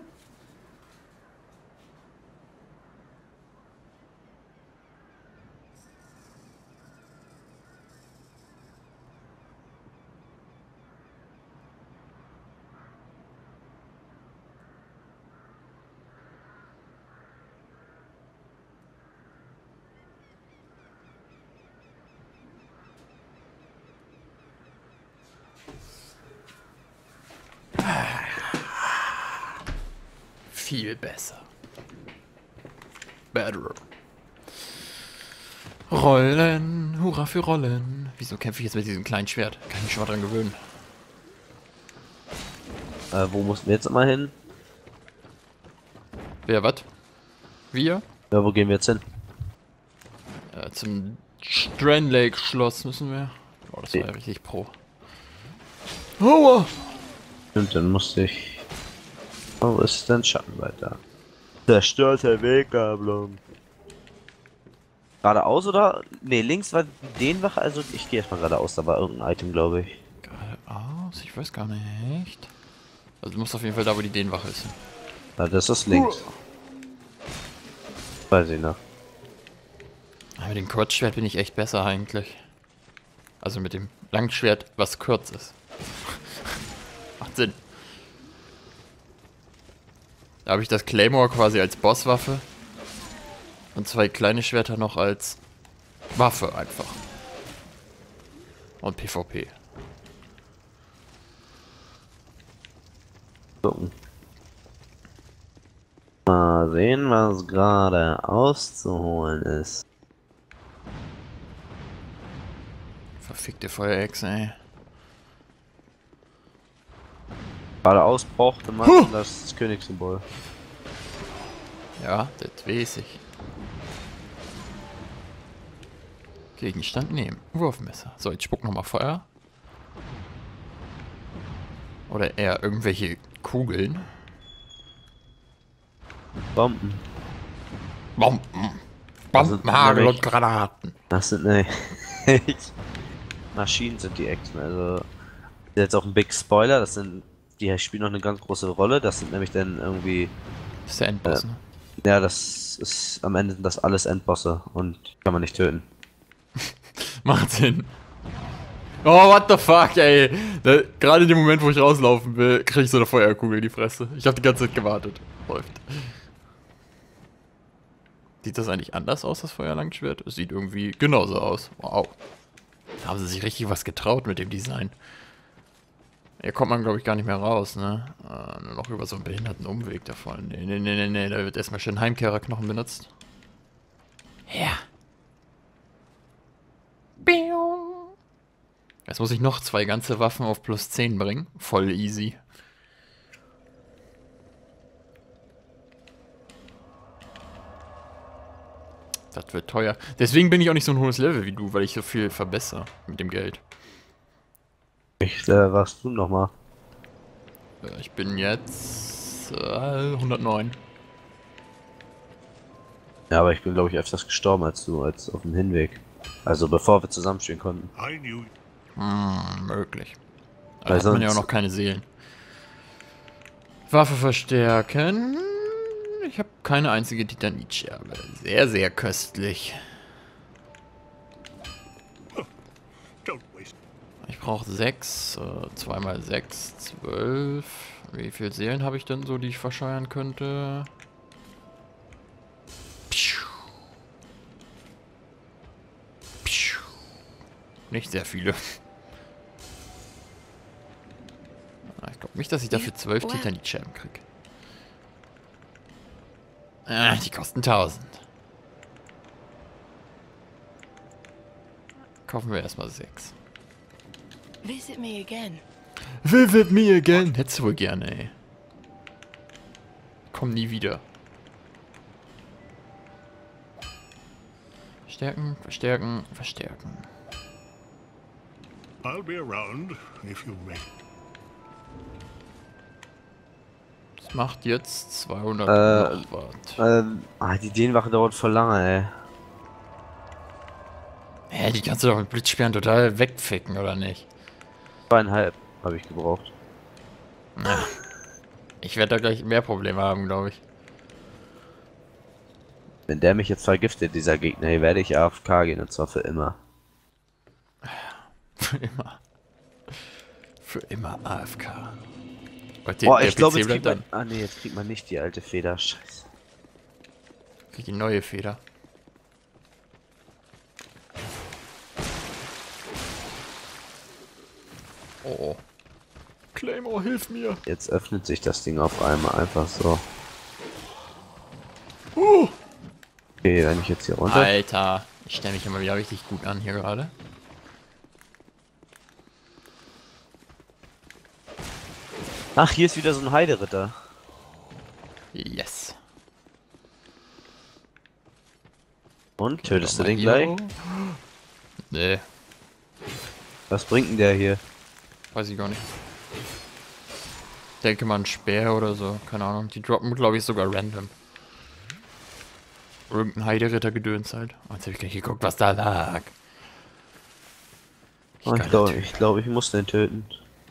Speaker 1: Viel besser. Better. Rollen. Hurra für Rollen. Wieso kämpfe ich jetzt mit diesem kleinen Schwert? Kann ich mich schon mal dran gewöhnen.
Speaker 2: Wo mussten wir jetzt mal hin?
Speaker 1: Wer, was? Wir?
Speaker 2: Ja, wo gehen wir jetzt hin?
Speaker 1: Zum Stranlake Schloss müssen wir. Oh, das war ja richtig pro. Aua!
Speaker 2: Und dann musste ich... Oh, wo ist denn Schattenweiter? Zerstörte Weggabelung. Geradeaus oder? Ne, links war die Dehnwache, also ich gehe erstmal geradeaus, da war irgendein Item, glaube ich.
Speaker 1: Geradeaus? Ich weiß gar nicht. Also du musst auf jeden Fall da, wo die Dehnwache ist.
Speaker 2: Na, das ist links. Weiß ich noch.
Speaker 1: Aber mit dem Kurzschwert bin ich echt besser eigentlich. Also mit dem Langschwert, was kurz ist. Macht Sinn. Da habe ich das Claymore quasi als Bosswaffe. Und 2 kleine Schwerter noch als Waffe einfach. Und PvP.
Speaker 2: Gucken. Mal sehen, was gerade auszuholen ist.
Speaker 1: Verfickte Feuerechse, ey.
Speaker 2: Geradeaus brauchte man das Königssymbol.
Speaker 1: Ja, das weiß ich. Gegenstand nehmen. Wurfmesser. So, jetzt spuck nochmal Feuer. Oder eher irgendwelche Kugeln.
Speaker 2: Bomben.
Speaker 1: Bomben.
Speaker 2: Also,
Speaker 1: Bombenhagel
Speaker 2: nämlich-
Speaker 1: und Granaten.
Speaker 2: Das sind ne. Maschinen sind die Echsen, also. Jetzt auch ein Big Spoiler, das sind. Die spielen noch eine ganz große Rolle, das sind nämlich dann irgendwie.
Speaker 1: Das ist der Endboss, ne?
Speaker 2: Ja, das ist am Ende sind das alles Endbosse und kann man nicht töten.
Speaker 1: Macht Sinn. Oh, what the fuck, ey. Gerade in dem Moment, wo ich rauslaufen will, krieg ich so eine Feuerkugel in die Fresse. Ich habe die ganze Zeit gewartet. Läuft. Sieht das eigentlich anders aus, das Feuerlangschwert? Es sieht irgendwie genauso aus. Wow. Da haben sie sich richtig was getraut mit dem Design. Hier kommt man, glaube ich, gar nicht mehr raus, ne? Nur noch über so einen behinderten Umweg davon. Nee. Da wird erstmal schön Heimkehrerknochen benutzt. Ja. Jetzt muss ich noch 2 ganze Waffen auf plus 10 bringen. Voll easy. Das wird teuer. Deswegen bin ich auch nicht so ein hohes Level wie du, weil ich so viel verbessere mit dem Geld.
Speaker 2: Was du nochmal?
Speaker 1: Ich bin jetzt 109.
Speaker 2: Ja, aber ich bin glaube ich öfters gestorben als du, als auf dem Hinweg. Also bevor wir zusammenstehen konnten.
Speaker 3: I knew
Speaker 1: Möglich. Da
Speaker 2: Weil
Speaker 1: hat man ja auch
Speaker 2: sonst-
Speaker 1: noch keine Seelen. Waffe verstärken. Ich habe keine einzige Titanitscherbe. Sehr, sehr köstlich.
Speaker 3: Don't waste.
Speaker 1: Ich brauche 6. 2 mal 6, 12. Wie viele Seelen habe ich denn so, die ich verscheuern könnte? Piu. Piu. Nicht sehr viele. Ich glaube nicht, dass ich dafür 12 Titanitscherben kriege. Die kosten 1000. Kaufen wir erstmal 6.
Speaker 4: Visit me again.
Speaker 1: Visit me again. Hättest du wohl gerne, ey. Komm nie wieder. Verstärken, verstärken, verstärken.
Speaker 3: I'll be around if you make.
Speaker 1: Das macht jetzt 200 Watt.
Speaker 2: Die Ideenwache dauert voll lange, ey.
Speaker 1: Hä, die kannst du doch mit Blitzsperren total wegficken, oder nicht?
Speaker 2: 2,5 habe ich gebraucht.
Speaker 1: Na, ich werde da gleich mehr Probleme haben, glaube ich.
Speaker 2: Wenn der mich jetzt vergiftet, dieser Gegner, hier werde ich AFK gehen, und zwar für immer.
Speaker 1: Für immer. Für immer AFK.
Speaker 2: Boah, ich glaube, jetzt kriegt man... Ah ne, jetzt kriegt man nicht die alte Feder. Scheiße.
Speaker 1: Krieg die neue Feder. Oh. Claymore, hilf mir.
Speaker 2: Jetzt öffnet sich das Ding auf einmal einfach so. Okay, wenn ich jetzt hier runter...
Speaker 1: Alter, ich stelle mich immer wieder richtig gut an hier gerade.
Speaker 2: Ach, hier ist wieder so ein Heideritter.
Speaker 1: Yes.
Speaker 2: Und, tötest du
Speaker 1: Mal
Speaker 2: den
Speaker 1: hier
Speaker 2: gleich?
Speaker 1: hoch. Nee,
Speaker 2: Was bringt denn der hier?
Speaker 1: weiß ich gar nicht. Ich denke mal ein Speer oder so, keine Ahnung. Die droppen, glaube ich, sogar random. Irgendein Heideritter-Gedöns halt. Oh, jetzt habe ich gleich geguckt, was da lag.
Speaker 2: Oh, ich glaube, ich muss den töten.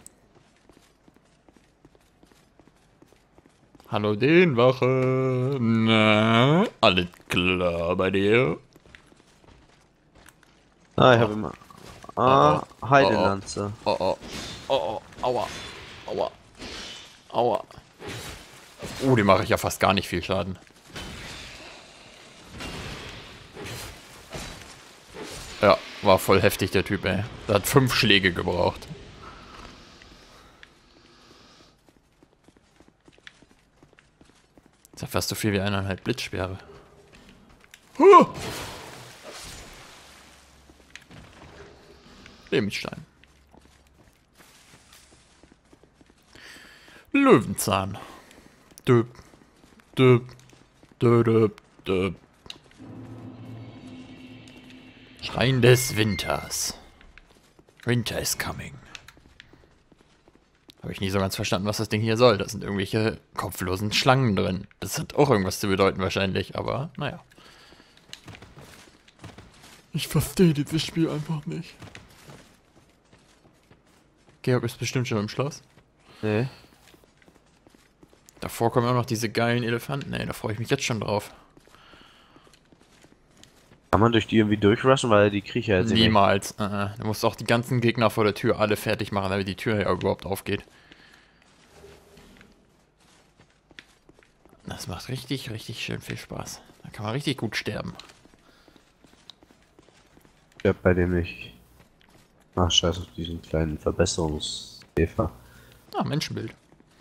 Speaker 1: Hallo den Wache. Na, alles klar bei dir?
Speaker 2: Ah, ich habe immer... Ah,
Speaker 1: Oh,
Speaker 2: Heidelanze.
Speaker 1: Oh oh. Oh oh. Aua. Aua. Aua. Dem mache ich ja fast gar nicht viel Schaden. Ja, war voll heftig der Typ, ey. Der hat 5 Schläge gebraucht. Das ist ja fast so viel wie 1,5 Blitzsperre. Lebensstein. Löwenzahn. Döp. Döp. Döp. Döp. Schrein des Winters. Winter is coming. Habe ich nie so ganz verstanden, was das Ding hier soll. Da sind irgendwelche kopflosen Schlangen drin. Das hat auch irgendwas zu bedeuten wahrscheinlich, aber naja. Ich verstehe dieses Spiel einfach nicht. Georg ist bestimmt schon im Schloss.
Speaker 2: Nee.
Speaker 1: Davor kommen auch noch diese geilen Elefanten, ey. Da freue ich mich jetzt schon drauf.
Speaker 2: Kann man durch die irgendwie durchrushen, weil die Kriecher jetzt nicht...
Speaker 1: Niemals. Du musst auch die ganzen Gegner vor der Tür alle fertig machen, damit die Tür ja überhaupt aufgeht. Das macht richtig, richtig schön viel Spaß. Da kann man richtig gut sterben.
Speaker 2: Ich hab bei dem nicht. Ach, scheiß auf diesen kleinen Verbesserungskäfer.
Speaker 1: Ah, Menschenbild.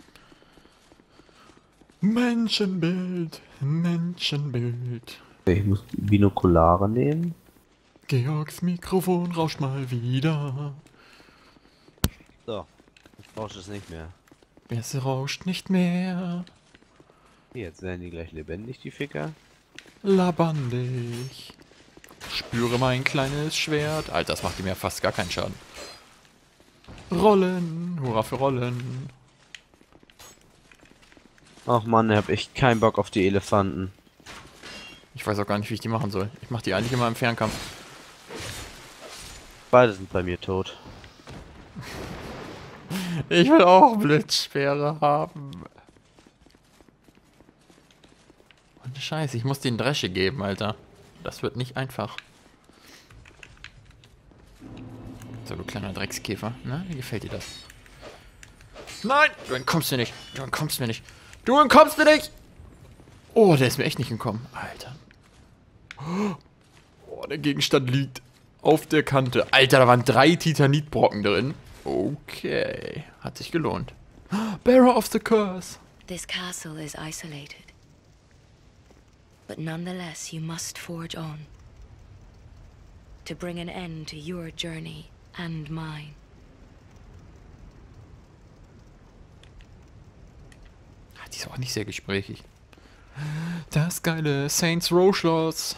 Speaker 1: Menschenbild. Menschenbild.
Speaker 2: Ich muss Binokulare nehmen.
Speaker 1: Georgs Mikrofon rauscht mal wieder.
Speaker 2: So, ich brauche es nicht mehr.
Speaker 1: Es rauscht nicht mehr.
Speaker 2: Jetzt werden die gleich lebendig, die Ficker.
Speaker 1: Labandig. Spüre mein kleines Schwert. Alter, das macht ihm ja fast gar keinen Schaden. Rollen. Hurra für Rollen.
Speaker 2: Ach man, ich hab echt keinen Bock auf die Elefanten.
Speaker 1: Ich weiß auch gar nicht, wie ich die machen soll. Ich mache die eigentlich immer im Fernkampf.
Speaker 2: Beide sind bei mir tot.
Speaker 1: Ich will auch Blitzsperre haben. Scheiße, ich muss den Dresche geben, Alter. Das wird nicht einfach. So, du kleiner Dreckskäfer. Na, wie gefällt dir das? Nein! Du entkommst mir nicht. Du entkommst mir nicht. Du entkommst mir nicht! Oh, der ist mir echt nicht entkommen. Alter. Oh, der Gegenstand liegt auf der Kante. Alter, da waren 3 Titanitbrocken drin. Okay. Hat sich gelohnt. Bearer of the Curse.
Speaker 4: This castle is isolated. But nonetheless, you must forge on. To bring an end to your journey and mine.
Speaker 1: Die ist auch nicht sehr gesprächig. Das geile Saints Row Schloss.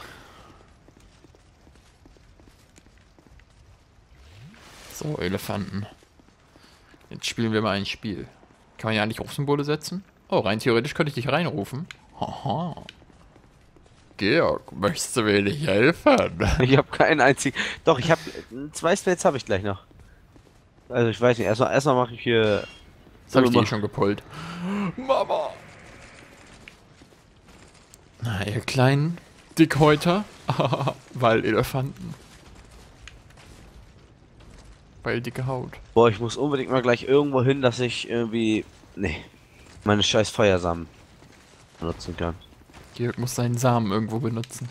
Speaker 1: So, Elefanten. Jetzt spielen wir mal ein Spiel. Kann man ja eigentlich Rufsymbole setzen? Oh, rein theoretisch könnte ich dich reinrufen. Haha. Georg, möchtest du mir nicht helfen?
Speaker 2: Ich habe keinen einzigen. Doch, ich habe 2 Spells habe ich gleich noch. Also ich weiß nicht. Erstmal mache ich hier.
Speaker 1: Das habe ich dir schon gepult. Mama! Na, ihr kleinen Dickhäuter. Weil Elefanten. Weil dicke Haut.
Speaker 2: Boah, ich muss unbedingt mal gleich irgendwo hin, dass ich irgendwie. Nee. Meine scheiß Feuersamen benutzen kann.
Speaker 1: Georg muss seinen Samen irgendwo benutzen.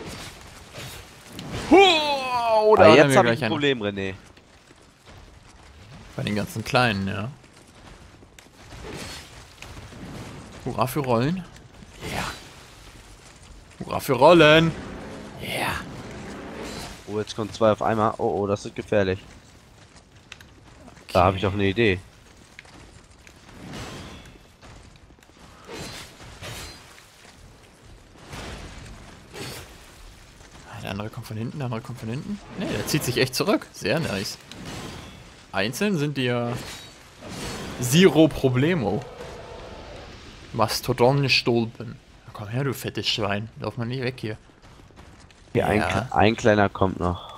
Speaker 1: Oder
Speaker 2: Aber jetzt habe ich ein Problem, René.
Speaker 1: Bei den ganzen Kleinen, ja. Hurra für Rollen. Ja. Hurra für Rollen. Ja.
Speaker 2: Oh, jetzt kommt 2 auf einmal. Oh, oh, das ist gefährlich. Da habe ich auch eine Idee.
Speaker 1: Der andere kommt von hinten, der andere kommt von hinten. Ne, der zieht sich echt zurück. Sehr nice. Einzeln sind die ja Zero Problemo. Mastodon-Stulpen. Komm her, du fettes Schwein. Lauf mal nicht weg hier.
Speaker 2: Hier,
Speaker 1: Ja.
Speaker 2: ein kleiner kommt noch.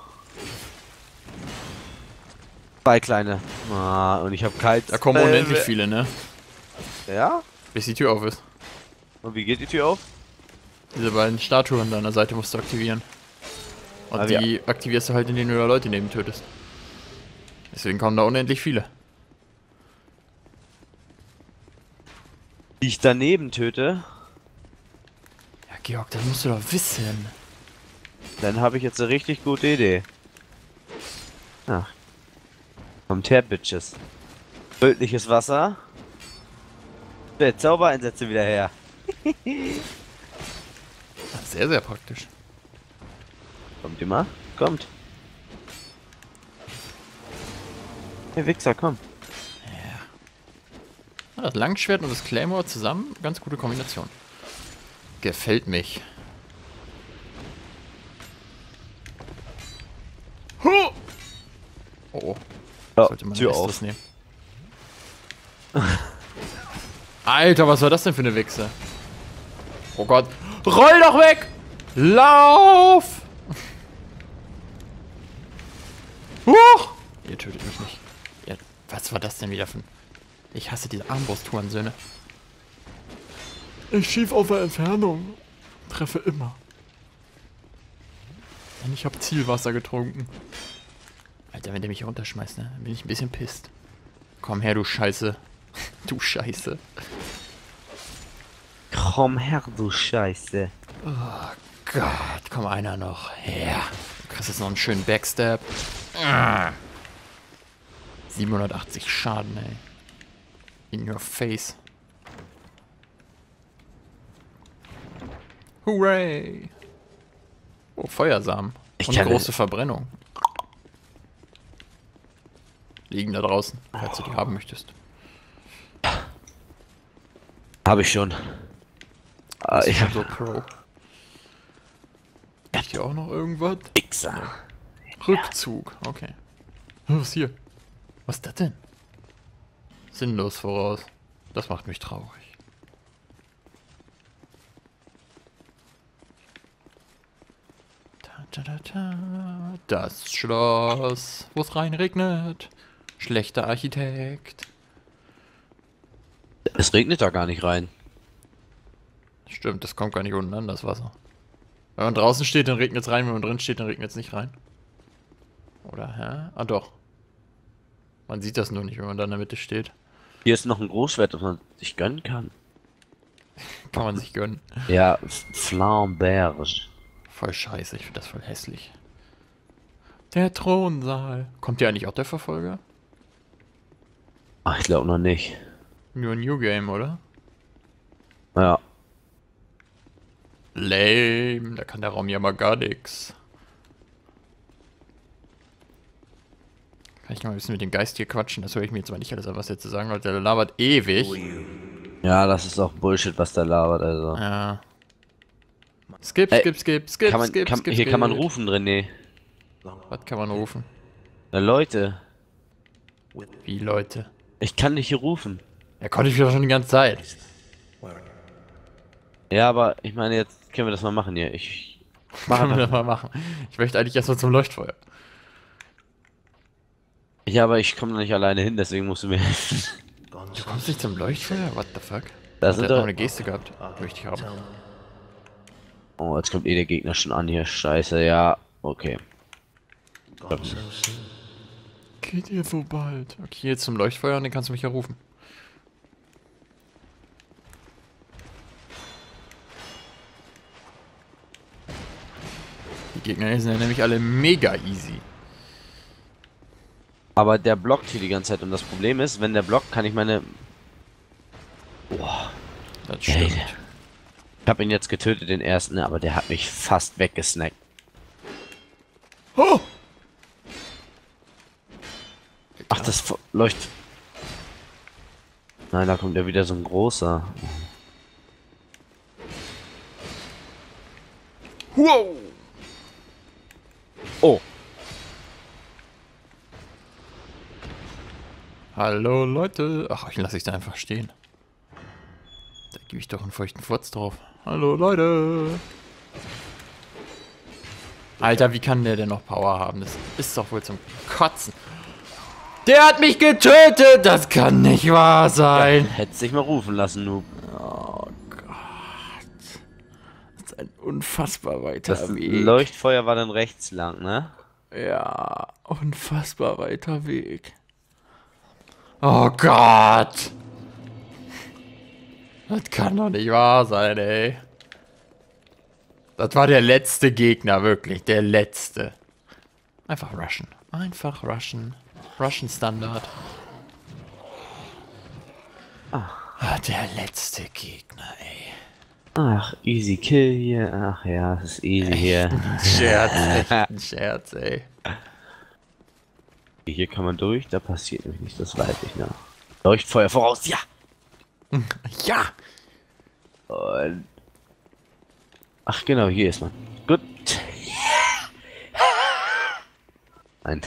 Speaker 2: 2 kleine. Ah, und ich habe kalt.
Speaker 1: Da kommen unendlich viele, ne?
Speaker 2: Ja?
Speaker 1: Bis die Tür auf ist.
Speaker 2: Und wie geht die Tür auf?
Speaker 1: Diese beiden Statuen da an der Seite musst du aktivieren. Und
Speaker 2: Also
Speaker 1: die aktivierst du halt, indem du da Leute neben tötest. Deswegen kommen da unendlich viele.
Speaker 2: Die ich daneben töte,
Speaker 1: Ja, Georg, das musst du doch wissen.
Speaker 2: dann habe ich jetzt eine richtig gute Idee. Ach. Kommt her, Bitches. Rötliches Wasser. Zaubereinsätze wieder her.
Speaker 1: Sehr, sehr praktisch.
Speaker 2: Kommt ihr mal? Kommt. Hey Wichser, komm.
Speaker 1: Ja, das Langschwert und das Claymore zusammen, ganz gute Kombination. Gefällt mich. Oh, oh.
Speaker 2: Ja,
Speaker 1: Sollte man
Speaker 2: Tür
Speaker 1: Estus
Speaker 2: auf.
Speaker 1: nehmen. Alter, was war das denn für eine Wichse? Oh Gott. Roll doch weg! Lauf! Huch! Ihr tötet mich nicht. Ja, was war das denn wieder für ein... Ich hasse diese Armbrusthurensöhne. Ich schief auf der Entfernung. Treffe immer. Und ich habe Zielwasser getrunken. Alter, wenn der mich hier runterschmeißt, ne, dann bin ich ein bisschen pisst. Komm her, du Scheiße. Du Scheiße.
Speaker 2: Komm her, du Scheiße.
Speaker 1: Oh Gott, komm einer noch her. Du kriegst jetzt noch einen schönen Backstab. Ah. 780 Schaden, ey. In your face. Hooray! Oh, Feuersamen.
Speaker 2: Ich
Speaker 1: Und
Speaker 2: kann
Speaker 1: große Verbrennung. Liegen da draußen, falls du die haben möchtest.
Speaker 2: Habe ich schon.
Speaker 1: Das
Speaker 2: Ich
Speaker 1: ist
Speaker 2: hab
Speaker 1: so Pro. Ist hier auch noch irgendwas?
Speaker 2: Wichser.
Speaker 1: Rückzug, okay. Was ist hier? Was ist das denn? Sinnlos voraus. Das macht mich traurig. Ta, ta, ta, ta. Das Schloss, wo es reinregnet. Schlechter Architekt.
Speaker 2: Es regnet da gar nicht rein.
Speaker 1: Stimmt, das kommt gar nicht unten an, das Wasser. Wenn man draußen steht, dann regnet es rein, wenn man drin steht, dann regnet es nicht rein. Oder, hä? Ah, doch. Man sieht das nur nicht, wenn man da in der Mitte steht.
Speaker 2: Hier ist noch ein Großschwert, das man sich gönnen kann.
Speaker 1: Kann man sich gönnen.
Speaker 2: Ja, Flamberge.
Speaker 1: Voll scheiße, ich finde das voll hässlich. Der Thronsaal. Kommt ja eigentlich auch der Verfolger?
Speaker 2: Ach, ich glaube noch nicht.
Speaker 1: Nur ein New Game, oder?
Speaker 2: Ja.
Speaker 1: Lame, da kann der Raum ja mal gar nix. Kann ich noch mal ein bisschen mit dem Geist hier quatschen? Das höre ich mir jetzt mal nicht alles an, was der zu sagen hat. Der labert ewig.
Speaker 2: Ja, das ist auch Bullshit, was der labert, also.
Speaker 1: Ja. Skip, skip, skip, skip,
Speaker 2: Kann man,
Speaker 1: skip,
Speaker 2: kann,
Speaker 1: skip,
Speaker 2: hier
Speaker 1: skip.
Speaker 2: kann man rufen, René.
Speaker 1: Was kann man rufen?
Speaker 2: Na, Leute.
Speaker 1: Wie Leute?
Speaker 2: Ich kann nicht hier rufen.
Speaker 1: Ja, konnte ich doch schon die ganze Zeit.
Speaker 2: Ja, aber ich meine, jetzt können wir das mal machen hier. Ich
Speaker 1: Können wir
Speaker 2: mache
Speaker 1: das mal machen. Ich möchte eigentlich erstmal zum Leuchtfeuer.
Speaker 2: Ja, aber ich komme da nicht alleine hin, deswegen musst du mir helfen.
Speaker 1: Du kommst nicht zum Leuchtfeuer? What the fuck?
Speaker 2: Da
Speaker 1: Der
Speaker 2: sind
Speaker 1: hat noch
Speaker 2: doch.
Speaker 1: eine Geste gehabt. Möchte ich haben.
Speaker 2: Oh, jetzt kommt eh der Gegner schon an hier. Scheiße, ja. Okay.
Speaker 1: Geht ihr so bald? Okay, jetzt zum Leuchtfeuer und dann kannst du mich ja rufen. Die Gegner sind ja nämlich alle mega easy.
Speaker 2: Aber der blockt hier die ganze Zeit und das Problem ist, wenn der blockt, kann ich meine. Boah.
Speaker 1: Das stimmt.
Speaker 2: Ich habe ihn jetzt getötet, den ersten, aber der hat mich fast weggesnackt.
Speaker 1: Oh!
Speaker 2: Ach, das leuchtet. Nein, da kommt ja wieder so ein großer.
Speaker 1: Wow!
Speaker 2: Oh.
Speaker 1: Hallo Leute. Ach, ich lasse ich da einfach stehen. Da gebe ich doch einen feuchten Furz drauf. Hallo Leute. Alter, wie kann der denn noch Power haben? Das ist doch wohl zum Kotzen. Der hat mich getötet! Das kann nicht wahr sein.
Speaker 2: Hättest dich mal rufen lassen, Noob.
Speaker 1: Oh Gott. Das ist ein unfassbar weiter
Speaker 2: Das
Speaker 1: Weg.
Speaker 2: Leuchtfeuer war dann rechts lang, ne?
Speaker 1: Ja, unfassbar weiter Weg. Oh Gott. Das kann doch nicht wahr sein, ey. Das war der letzte Gegner, wirklich. Der letzte. Einfach rushen. Einfach rushen. Russian Standard. Ah, der letzte Gegner, ey.
Speaker 2: Ach, easy kill hier. Ach ja, das ist easy hier.
Speaker 1: Ein Scherz, echt ein Scherz, ey.
Speaker 2: Hier kann man durch, da passiert nämlich nicht, das weiß ich noch. Leuchtfeuer voraus, ja!
Speaker 1: Ja!
Speaker 2: Und ach genau, hier ist man. Gut. Nein.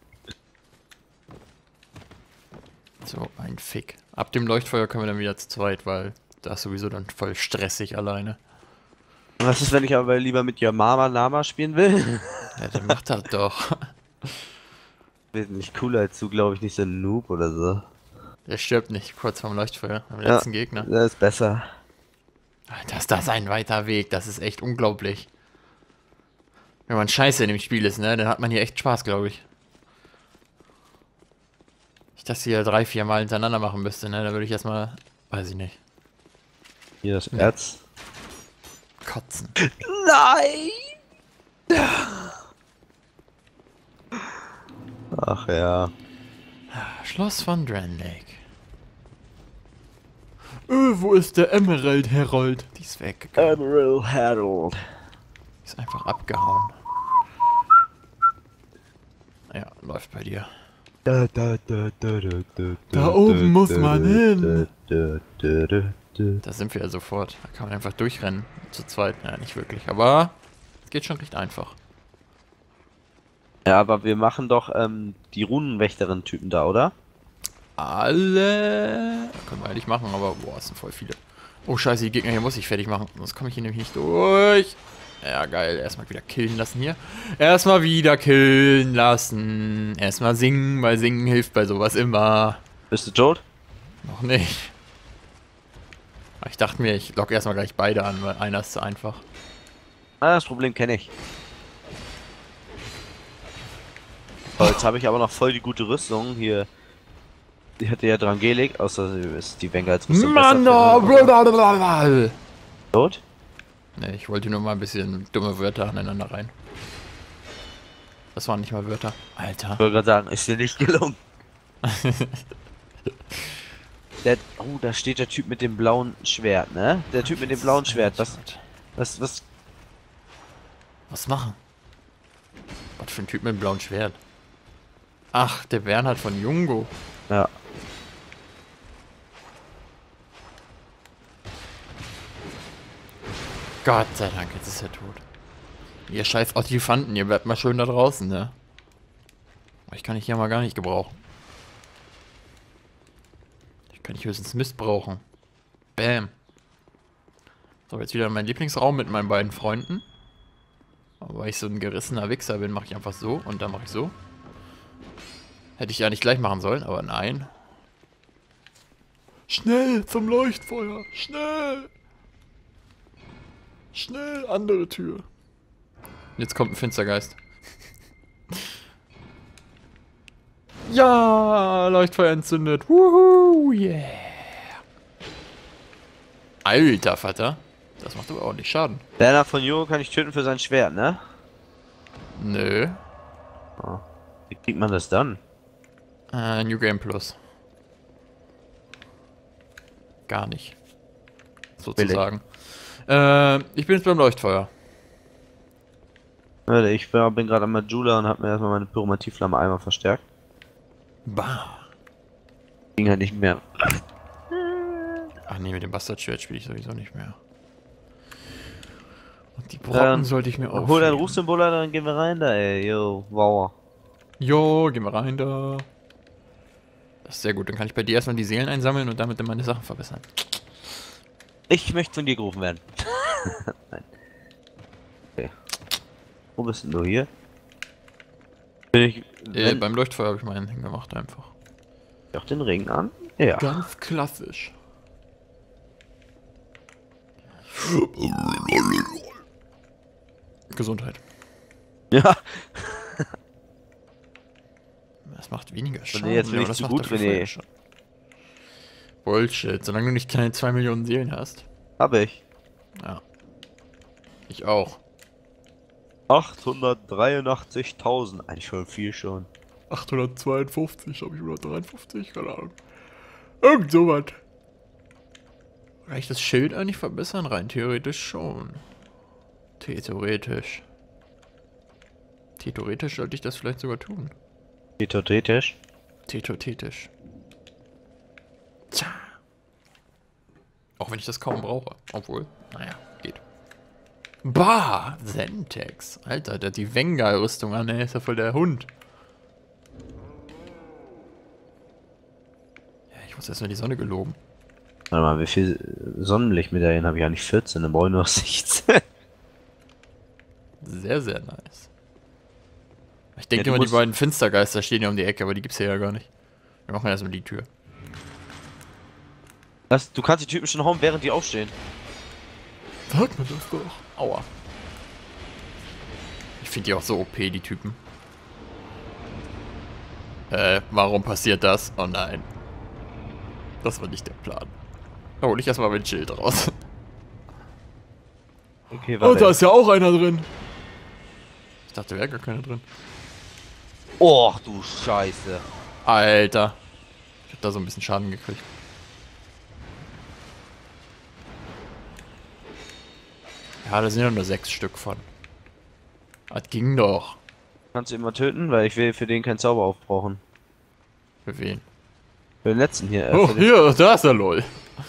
Speaker 1: So, ein Fick. Ab dem Leuchtfeuer können wir dann wieder zu zweit, weil das ist sowieso dann voll stressig alleine.
Speaker 2: Was ist, wenn ich aber lieber mit Yamama Lama spielen will?
Speaker 1: Ja, dann macht das doch.
Speaker 2: Wesentlich cooler als du, glaube ich, nicht so ein Noob oder so.
Speaker 1: Der stirbt nicht kurz vorm Leuchtfeuer, am letzten Gegner.
Speaker 2: Das ist besser.
Speaker 1: Alter, ist das ein weiter Weg, das ist echt unglaublich. Wenn man scheiße in dem Spiel ist, ne, dann hat man hier echt Spaß, glaube ich. Ich das hier 3-4 Mal hintereinander machen müsste, ne, dann würde ich erstmal, weiß ich nicht,
Speaker 2: Hier das Erz.
Speaker 1: kotzen.
Speaker 2: Nein! Ach ja.
Speaker 1: Schloss von Dranlake. Wo ist der Emerald Herald? Die ist weggegangen.
Speaker 2: Emerald Herald.
Speaker 1: Die ist einfach abgehauen. Ja, läuft bei dir.
Speaker 2: Da
Speaker 1: oben muss man hin. Da sind wir ja sofort. Da kann man einfach durchrennen. Zu zweit. Naja, nicht wirklich. Aber es geht schon recht einfach.
Speaker 2: Ja, aber wir machen doch die Runenwächterin-Typen da, oder?
Speaker 1: Alle. Können wir eigentlich machen, aber boah, es sind voll viele. Oh scheiße, die Gegner hier muss ich fertig machen. Sonst komme ich hier nämlich nicht durch. Ja, geil. Erstmal wieder killen lassen hier. Erstmal wieder killen lassen. Erstmal singen, weil singen hilft bei sowas immer.
Speaker 2: Bist du tot?
Speaker 1: Noch nicht. Ich dachte mir, ich lock erstmal gleich beide an, weil einer ist zu einfach.
Speaker 2: Ah, das Problem kenne ich. So, jetzt habe ich aber noch voll die gute Rüstung hier. Die hätte ja Drangelik, außer ist die Vanguard-Rüstung
Speaker 1: Mann,
Speaker 2: besser. Tot?
Speaker 1: Ne, ich wollte nur mal ein bisschen dumme Wörter aneinander rein. Das waren nicht mal Wörter. Alter.
Speaker 2: Ich wollte gerade sagen, ist dir nicht gelungen. Da steht der Typ mit dem blauen Schwert, ne? Der Typ mit dem blauen Schwert, was?
Speaker 1: Was machen? Was für ein Typ mit dem blauen Schwert? Ach, der Bernhard von Jungo.
Speaker 2: Ja.
Speaker 1: Gott sei Dank, jetzt ist er tot. Ihr scheiß Ottifanten, ihr bleibt mal schön da draußen, ne? Ich kann ich hier mal gar nicht gebrauchen. Ich kann ich höchstens missbrauchen. Bam. So, jetzt wieder in meinen Lieblingsraum mit meinen beiden Freunden. Aber weil ich so ein gerissener Wichser bin, mache ich einfach so und dann mache ich so. Hätte ich ja nicht gleich machen sollen, aber nein. Schnell zum Leuchtfeuer! Schnell! Schnell, andere Tür. Jetzt kommt ein Finstergeist. Ja, Leuchtfeuer entzündet. Wuhu, yeah. Alter Vater. Das macht aber auch nicht Schaden.
Speaker 2: Bernhard von Jungo kann ich töten für sein Schwert, ne?
Speaker 1: Nö.
Speaker 2: Oh. Wie kriegt man das dann?
Speaker 1: New Game Plus. Gar nicht. Sozusagen. Ich bin jetzt beim Leuchtfeuer.
Speaker 2: Warte, ich bin gerade am Majula und hab mir erstmal meine Pyromantieflamme einmal verstärkt.
Speaker 1: Bah.
Speaker 2: Ging halt nicht mehr.
Speaker 1: Ach nee, mit dem Bastardschwert spiele ich sowieso nicht mehr. Und die Brocken sollte ich mir auch.
Speaker 2: Hol dein Rufsymbol an, dann gehen wir rein da, ey. Yo, wow.
Speaker 1: Jo, gehen wir rein da. Das ist sehr gut. Dann kann ich bei dir erstmal die Seelen einsammeln und damit dann meine Sachen verbessern.
Speaker 2: Ich möchte von dir gerufen werden. Nein. Okay. Wo bist denn du hier? Bin ich.
Speaker 1: Beim Leuchtfeuer habe ich meinen hingemacht einfach.
Speaker 2: Auch den Ring an? Ja.
Speaker 1: Ganz klassisch. Gesundheit.
Speaker 2: Ja.
Speaker 1: Das macht weniger Schaden.
Speaker 2: Nee, jetzt bin
Speaker 1: aber
Speaker 2: ich
Speaker 1: das
Speaker 2: zu
Speaker 1: macht
Speaker 2: gut,
Speaker 1: dafür
Speaker 2: René.
Speaker 1: voll Schaden. Bullshit, solange du nicht keine 2 Millionen Seelen hast.
Speaker 2: Hab ich.
Speaker 1: Ja. Ich auch.
Speaker 2: 883.000. Eigentlich schon viel schon.
Speaker 1: 852 habe ich, oder 53, keine Ahnung. Irgend sowas. Kann ich das Schild eigentlich verbessern? Rein theoretisch schon. Theoretisch. Theoretisch sollte ich das vielleicht sogar tun.
Speaker 2: Theoretisch.
Speaker 1: Theoretisch. Tja. Auch wenn ich das kaum brauche. Obwohl, naja, geht. Bah! Sentex. Alter, der hat die Venga-Rüstung an, ey, ist ja voll der Hund. Ja, ich muss erstmal die Sonne geloben.
Speaker 2: Warte mal, wie viel Sonnenlichtmedaillen habe ich eigentlich? 14, dann brauche ich nur noch 16.
Speaker 1: Sehr, sehr nice. Ich denke
Speaker 2: Ja,
Speaker 1: immer, die beiden Finstergeister stehen ja um die Ecke, aber die gibt's hier ja gar nicht. Wir machen erstmal die Tür.
Speaker 2: Du kannst die Typen schon hauen, während die aufstehen.
Speaker 1: Sag mir das doch. Aua. Ich finde die auch so OP, die Typen. Warum passiert das? Oh nein. Das war nicht der Plan. Da hol ich erstmal mein Schild raus.
Speaker 2: Okay,
Speaker 1: Oh, da ist ja auch einer drin. Ich dachte, wäre gar keiner drin.
Speaker 2: Oh, du Scheiße.
Speaker 1: Alter. Ich hab da so ein bisschen Schaden gekriegt. Ja, da sind ja nur 6 Stück von. Das ging doch.
Speaker 2: Kannst du immer töten, weil ich will für den keinen Zauber aufbrauchen.
Speaker 1: Für wen?
Speaker 2: Für den letzten hier.
Speaker 1: Oh, hier, da ist er, lol.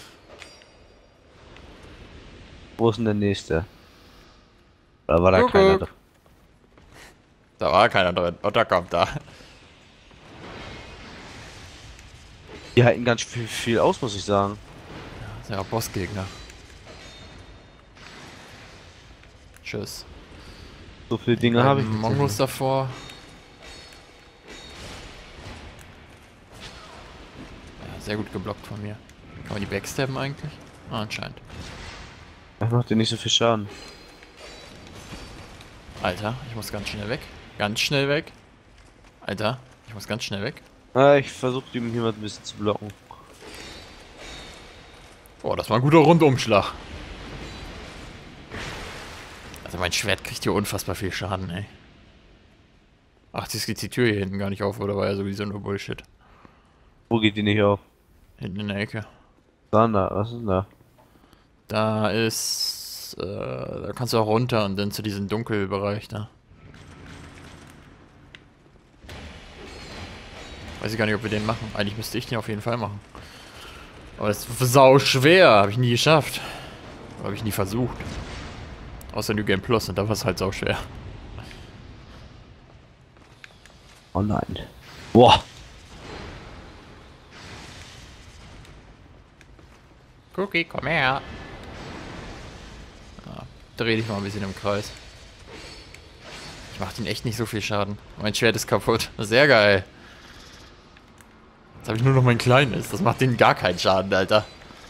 Speaker 2: Wo ist denn der nächste? Da war da keiner drin.
Speaker 1: Da war keiner drin. Und da kommt da.
Speaker 2: Die halten ganz viel aus, muss ich sagen.
Speaker 1: Das ist ja auch Bossgegner. Tschüss.
Speaker 2: So viele Dinge habe ich.
Speaker 1: Mongos davor. Ja, sehr gut geblockt von mir. Kann man die backstabben eigentlich? Anscheinend.
Speaker 2: Das macht dir nicht so viel Schaden.
Speaker 1: Alter, ich muss ganz schnell weg. Ganz schnell weg. Alter, ich muss ganz schnell weg.
Speaker 2: Ah, ich versuche ihm hier mal ein bisschen zu blocken.
Speaker 1: Boah, das war ein guter Rundumschlag. Also mein Schwert kriegt hier unfassbar viel Schaden, ey. Ach, das geht die Tür hier hinten gar nicht auf, oder war ja sowieso nur Bullshit.
Speaker 2: Wo geht die nicht auf?
Speaker 1: Hinten in der Ecke.
Speaker 2: Da, was ist denn da?
Speaker 1: Da ist, da kannst du auch runter und dann zu diesem Dunkelbereich da. Weiß ich gar nicht, ob wir den machen. Eigentlich müsste ich den auf jeden Fall machen. Aber das ist sau schwer. Habe ich nie geschafft. Habe ich nie versucht. Außer New Game Plus und da war es halt sau schwer.
Speaker 2: Oh nein. Boah.
Speaker 1: Cookie, komm her. Ja, dreh dich mal ein bisschen im Kreis. Ich mach den echt nicht so viel Schaden. Mein Schwert ist kaputt. Sehr geil. Jetzt habe ich nur noch mein kleines. Das macht denen gar keinen Schaden, Alter.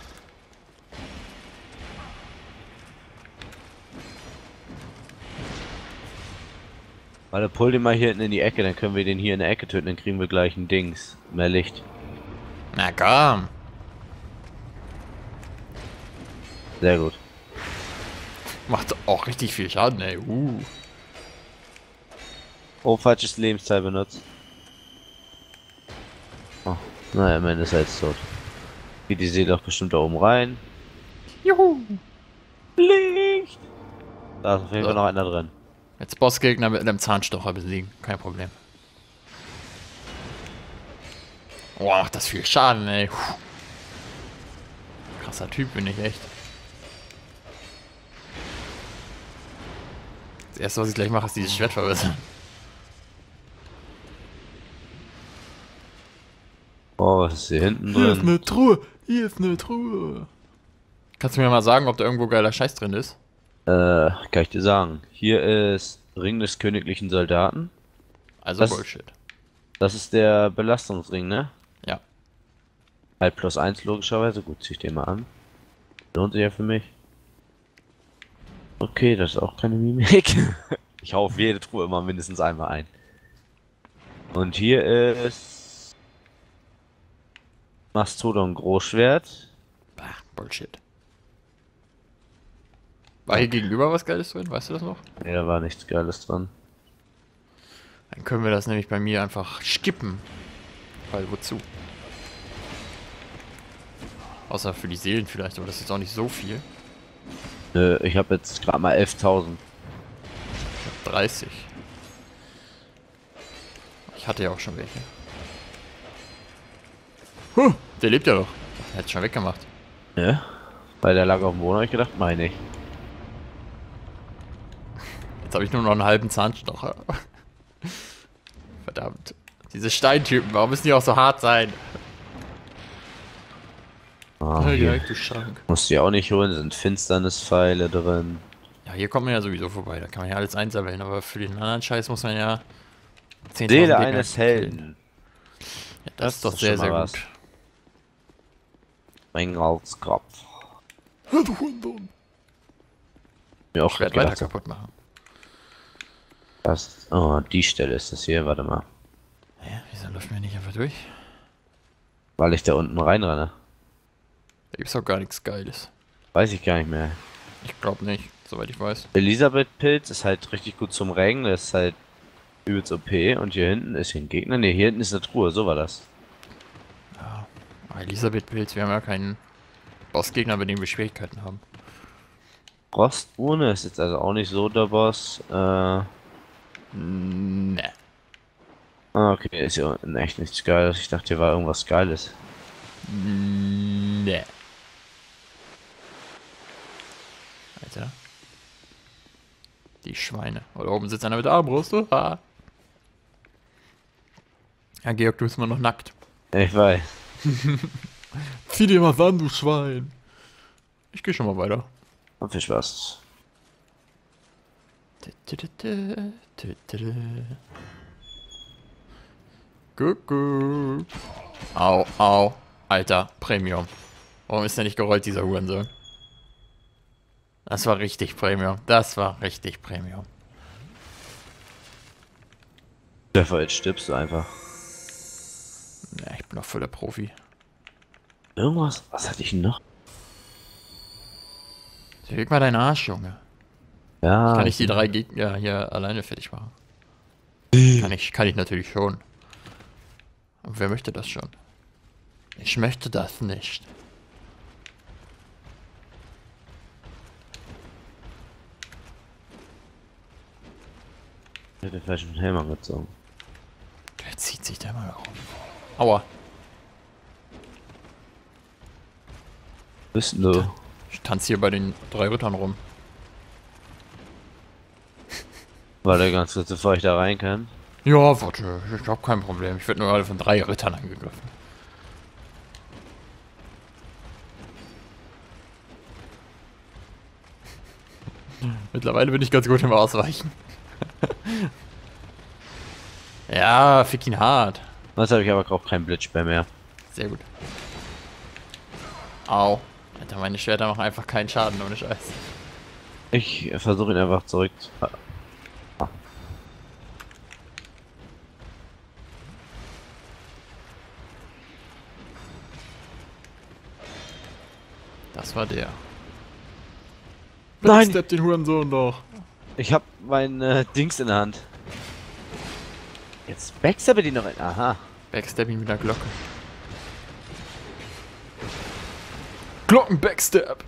Speaker 2: Warte, pull den mal hier hinten in die Ecke, dann können wir den hier in der Ecke töten, dann kriegen wir gleich ein Dings. Mehr Licht.
Speaker 1: Na komm.
Speaker 2: Sehr gut.
Speaker 1: Macht auch richtig viel Schaden, ey.
Speaker 2: Oh, falsches Lebensteil benutzt. Oh, naja, am Ende ist er jetzt tot. Geht die Seele doch bestimmt da oben rein.
Speaker 1: Juhu.
Speaker 2: Licht! Da ist auf jeden
Speaker 1: So.
Speaker 2: Fall noch einer drin.
Speaker 1: Jetzt Bossgegner mit einem Zahnstocher besiegen. Kein Problem. Boah, macht das viel Schaden, ey. Puh. Krasser Typ bin ich echt. Das erste, was ich gleich mache, ist dieses Schwert verbessern.
Speaker 2: Oh, was ist hier hinten
Speaker 1: Hier ist
Speaker 2: drin?
Speaker 1: eine Truhe. Hier ist eine Truhe. Kannst du mir mal sagen, ob da irgendwo geiler Scheiß drin ist?
Speaker 2: Kann ich dir sagen. Hier ist Ring des königlichen Soldaten.
Speaker 1: Also
Speaker 2: Das-
Speaker 1: Bullshit.
Speaker 2: Das ist der Belastungsring, ne?
Speaker 1: Ja.
Speaker 2: Halt +1 logischerweise. Gut, zieh ich den mal an. Lohnt sich ja für mich. Okay, das ist auch keine Mimik. Ich hau auf jede Truhe immer mindestens einmal ein. Und hier ist Mastodon Großschwert.
Speaker 1: Bah, Bullshit. War hier gegenüber was Geiles drin? Weißt du das noch?
Speaker 2: Ne, da war nichts Geiles dran.
Speaker 1: Dann können wir das nämlich bei mir einfach skippen. Weil wozu? Außer für die Seelen vielleicht, aber das ist jetzt auch nicht so viel.
Speaker 2: Nö, ich habe jetzt gerade mal 11.000.
Speaker 1: 30. Ich hatte ja auch schon welche. Der lebt ja noch. Er hat schon weggemacht.
Speaker 2: Ne? Weil der lag auf dem Boden, hab ich gedacht, meine ich.
Speaker 1: Jetzt habe ich nur noch einen halben Zahnstocher. Verdammt. Diese Steintypen, warum müssen die auch so hart sein?
Speaker 2: Ah,
Speaker 1: Ja,
Speaker 2: hier.
Speaker 1: du Schrank.
Speaker 2: Musst du ja auch nicht holen, sind Finsternispfeile drin.
Speaker 1: Ja, hier kommt man ja sowieso vorbei. Da kann man ja alles einsammeln. Aber für den anderen Scheiß muss man ja 10.000
Speaker 2: Seele
Speaker 1: Gegner
Speaker 2: eines
Speaker 1: killen.
Speaker 2: Helden.
Speaker 1: Ja, das ist doch
Speaker 2: ist
Speaker 1: sehr,
Speaker 2: schon mal
Speaker 1: sehr
Speaker 2: was.
Speaker 1: gut.
Speaker 2: Mengalskopf.
Speaker 1: Du Hundon.
Speaker 2: Mir auch
Speaker 1: Ich werde
Speaker 2: gedacht,
Speaker 1: weiter kaputt machen.
Speaker 2: das, oh, die Stelle ist das hier, warte mal.
Speaker 1: Ja, wieso läuft mir nicht einfach durch?
Speaker 2: Weil ich da unten reinrenne.
Speaker 1: Da gibt's auch gar nichts Geiles.
Speaker 2: Weiß ich gar nicht mehr.
Speaker 1: Ich glaube nicht, soweit ich weiß.
Speaker 2: Elisabeth-Pilz ist halt richtig gut zum Regen, das ist halt übelst OP. Und hier hinten ist hier ein Gegner. Ne, hier hinten ist eine Truhe, so war das.
Speaker 1: Ja. Aber Elisabeth-Pilz, wir haben ja keinen Bossgegner, bei dem wir Schwierigkeiten haben.
Speaker 2: Rosturne ist jetzt also auch nicht so der Boss.
Speaker 1: Ne.
Speaker 2: Okay, ist ja unten echt nichts Geiles. Ich dachte, hier war irgendwas Geiles.
Speaker 1: Ne. Alter. Die Schweine. Oh, da oben sitzt einer mit der Armbrust. Ah. Ja, Georg, du bist immer noch nackt.
Speaker 2: Ich weiß.
Speaker 1: Zieh dir was an, du Schwein. Ich gehe schon mal weiter.
Speaker 2: Und viel Spaß.
Speaker 1: Kuckuck. Au, au. Alter, Premium. Warum ist der nicht gerollt, dieser Hurensohn? Das war richtig Premium. Das war richtig Premium.
Speaker 2: Stefan, jetzt stirbst du einfach.
Speaker 1: Ja, ich bin doch voll der Profi.
Speaker 2: Irgendwas? Was hatte ich denn noch?
Speaker 1: Beweg mal deinen Arsch, Junge.
Speaker 2: Ja.
Speaker 1: Kann ich die 3 Gegner hier alleine fertig machen? Kann ich natürlich schon. Aber wer möchte das schon? Ich möchte das nicht.
Speaker 2: Ich hätte den falschen Helm angezogen.
Speaker 1: Der zieht sich da mal rum. Aua.
Speaker 2: Bist du?
Speaker 1: Ich tanze hier bei den 3 Rittern rum.
Speaker 2: War der ganz kurz, bevor ich da rein kann.
Speaker 1: Ja, warte, ich hab kein Problem. Ich werde nur gerade von 3 Rittern angegriffen. Mittlerweile bin ich ganz gut im Ausweichen. Ja, fick ihn hart.
Speaker 2: Jetzt habe ich aber auch keinen Blitzsperr mehr.
Speaker 1: Sehr gut. Au. Alter, meine Schwerter machen einfach keinen Schaden, ohne Scheiß.
Speaker 2: Ich versuche ihn einfach zurück.
Speaker 1: Das war der.
Speaker 2: Nein!
Speaker 1: Step den Hurensohn doch.
Speaker 2: Ich hab mein Dings in der Hand. Jetzt backstabbe die noch in. Aha.
Speaker 1: Backstab ihn mit der Glocke. Glocken-Backstab!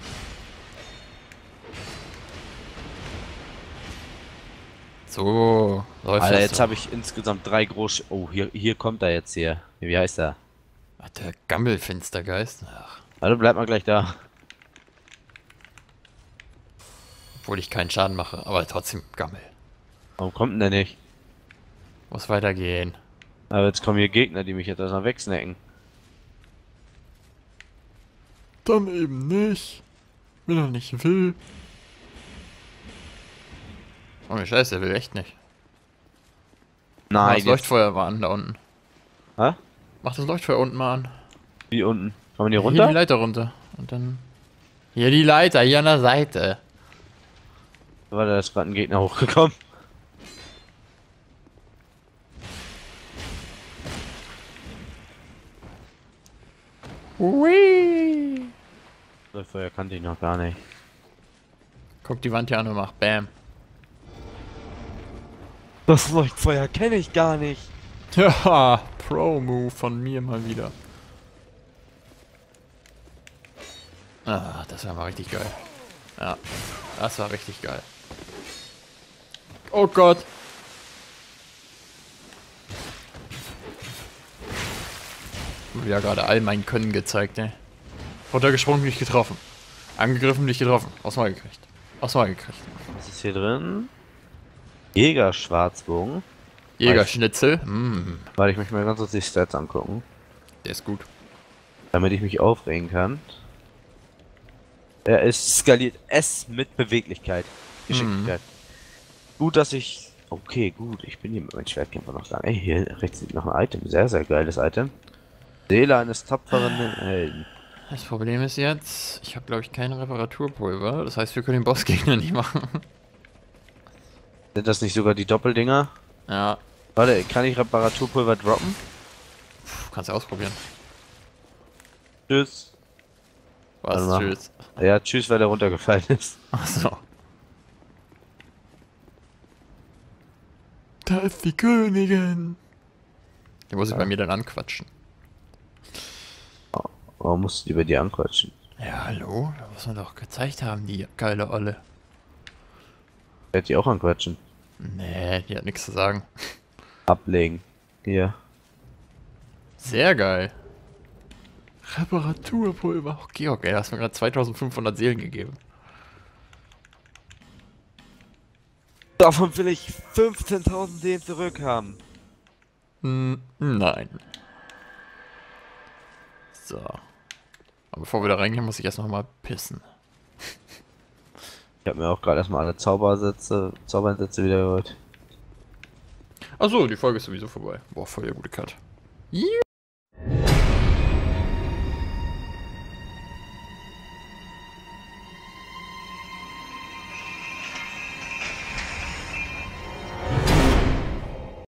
Speaker 1: So, läuft
Speaker 2: Alter,
Speaker 1: das
Speaker 2: jetzt
Speaker 1: so.
Speaker 2: habe ich insgesamt 3 groß. Oh, hier kommt er jetzt hier. Wie heißt er?
Speaker 1: Ach, der Gammelfinstergeist. Ach,
Speaker 2: Also bleib mal gleich da.
Speaker 1: obwohl ich keinen Schaden mache, aber trotzdem Gammel.
Speaker 2: Warum kommt denn der nicht?
Speaker 1: Muss weitergehen.
Speaker 2: Aber jetzt kommen hier Gegner, die mich jetzt erstmal wegsnacken.
Speaker 1: Dann eben nicht. Wenn er nicht will. Oh, ne Scheiße, er will echt nicht. Mach
Speaker 2: Nein,
Speaker 1: das Leuchtfeuer mal an, da unten.
Speaker 2: Hä?
Speaker 1: Mach das Leuchtfeuer unten mal an.
Speaker 2: Wie unten? Kann man hier
Speaker 1: Hier
Speaker 2: runter?
Speaker 1: die Leiter runter. Und dann... Hier die Leiter, hier an der Seite.
Speaker 2: Warte, da ist gerade ein Gegner hochgekommen.
Speaker 1: Ui.
Speaker 2: Das Feuer kannte ich noch gar nicht.
Speaker 1: Guck die Wand hier an und mach Bam.
Speaker 2: Das Leuchtfeuer kenne ich gar nicht.
Speaker 1: Ja, Pro-Move von mir mal wieder. Ah, das war mal richtig geil. Ja, das war richtig geil. Oh Gott. Ja, gerade all mein Können gezeigt, ne? Runtergesprungen, nicht getroffen. Angegriffen, nicht getroffen. Aufs Mal gekriegt. Aufs Mal gekriegt.
Speaker 2: Was ist hier drin? Jäger-Schwarzbogen.
Speaker 1: Jägerschnitzel. Mm,
Speaker 2: Warte, ich möchte mir ganz kurz die Stats angucken.
Speaker 1: der ist gut.
Speaker 2: Damit ich mich aufregen kann. Er ist skaliert S mit Beweglichkeit. Geschicklichkeit. Gut, dass ich... Okay, gut. Ich bin hier mit meinem Schwertkämpfer noch da. Ey, hier rechts liegt noch ein Item. Sehr, sehr geiles Item. Seele eines tapferen Helden.
Speaker 1: Das Problem ist jetzt, ich habe glaube ich kein Reparaturpulver. Das heißt, wir können den Bossgegner nicht machen.
Speaker 2: Sind das nicht sogar die Doppeldinger?
Speaker 1: Ja,
Speaker 2: Warte, kann ich Reparaturpulver droppen?
Speaker 1: kannst du ausprobieren.
Speaker 2: Tschüss.
Speaker 1: Was?
Speaker 2: Warte mal.
Speaker 1: Tschüss.
Speaker 2: Ja, tschüss, weil der runtergefallen ist.
Speaker 1: Achso. Da ist die Königin. Die muss ich bei mir dann anquatschen.
Speaker 2: Warum musst du die bei dir anquatschen?
Speaker 1: Ja, hallo? Da muss man doch gezeigt haben, die geile Olle.
Speaker 2: Ich werde die auch anquatschen.
Speaker 1: Nee, die hat nichts zu sagen.
Speaker 2: Ablegen. Hier.
Speaker 1: Sehr geil. Reparaturpulver. Oh, Georg, ey, du hast mir gerade 2500 Seelen gegeben.
Speaker 2: Davon will ich 15.000 Seelen zurückhaben.
Speaker 1: Nein. So. Aber bevor wir da reingehen, muss ich erst noch mal pissen.
Speaker 2: Ich habe mir auch gerade erstmal alle Zaubereinsätze wieder geholt.
Speaker 1: Achso, die Folge ist sowieso vorbei. Boah, voll der gute Cut.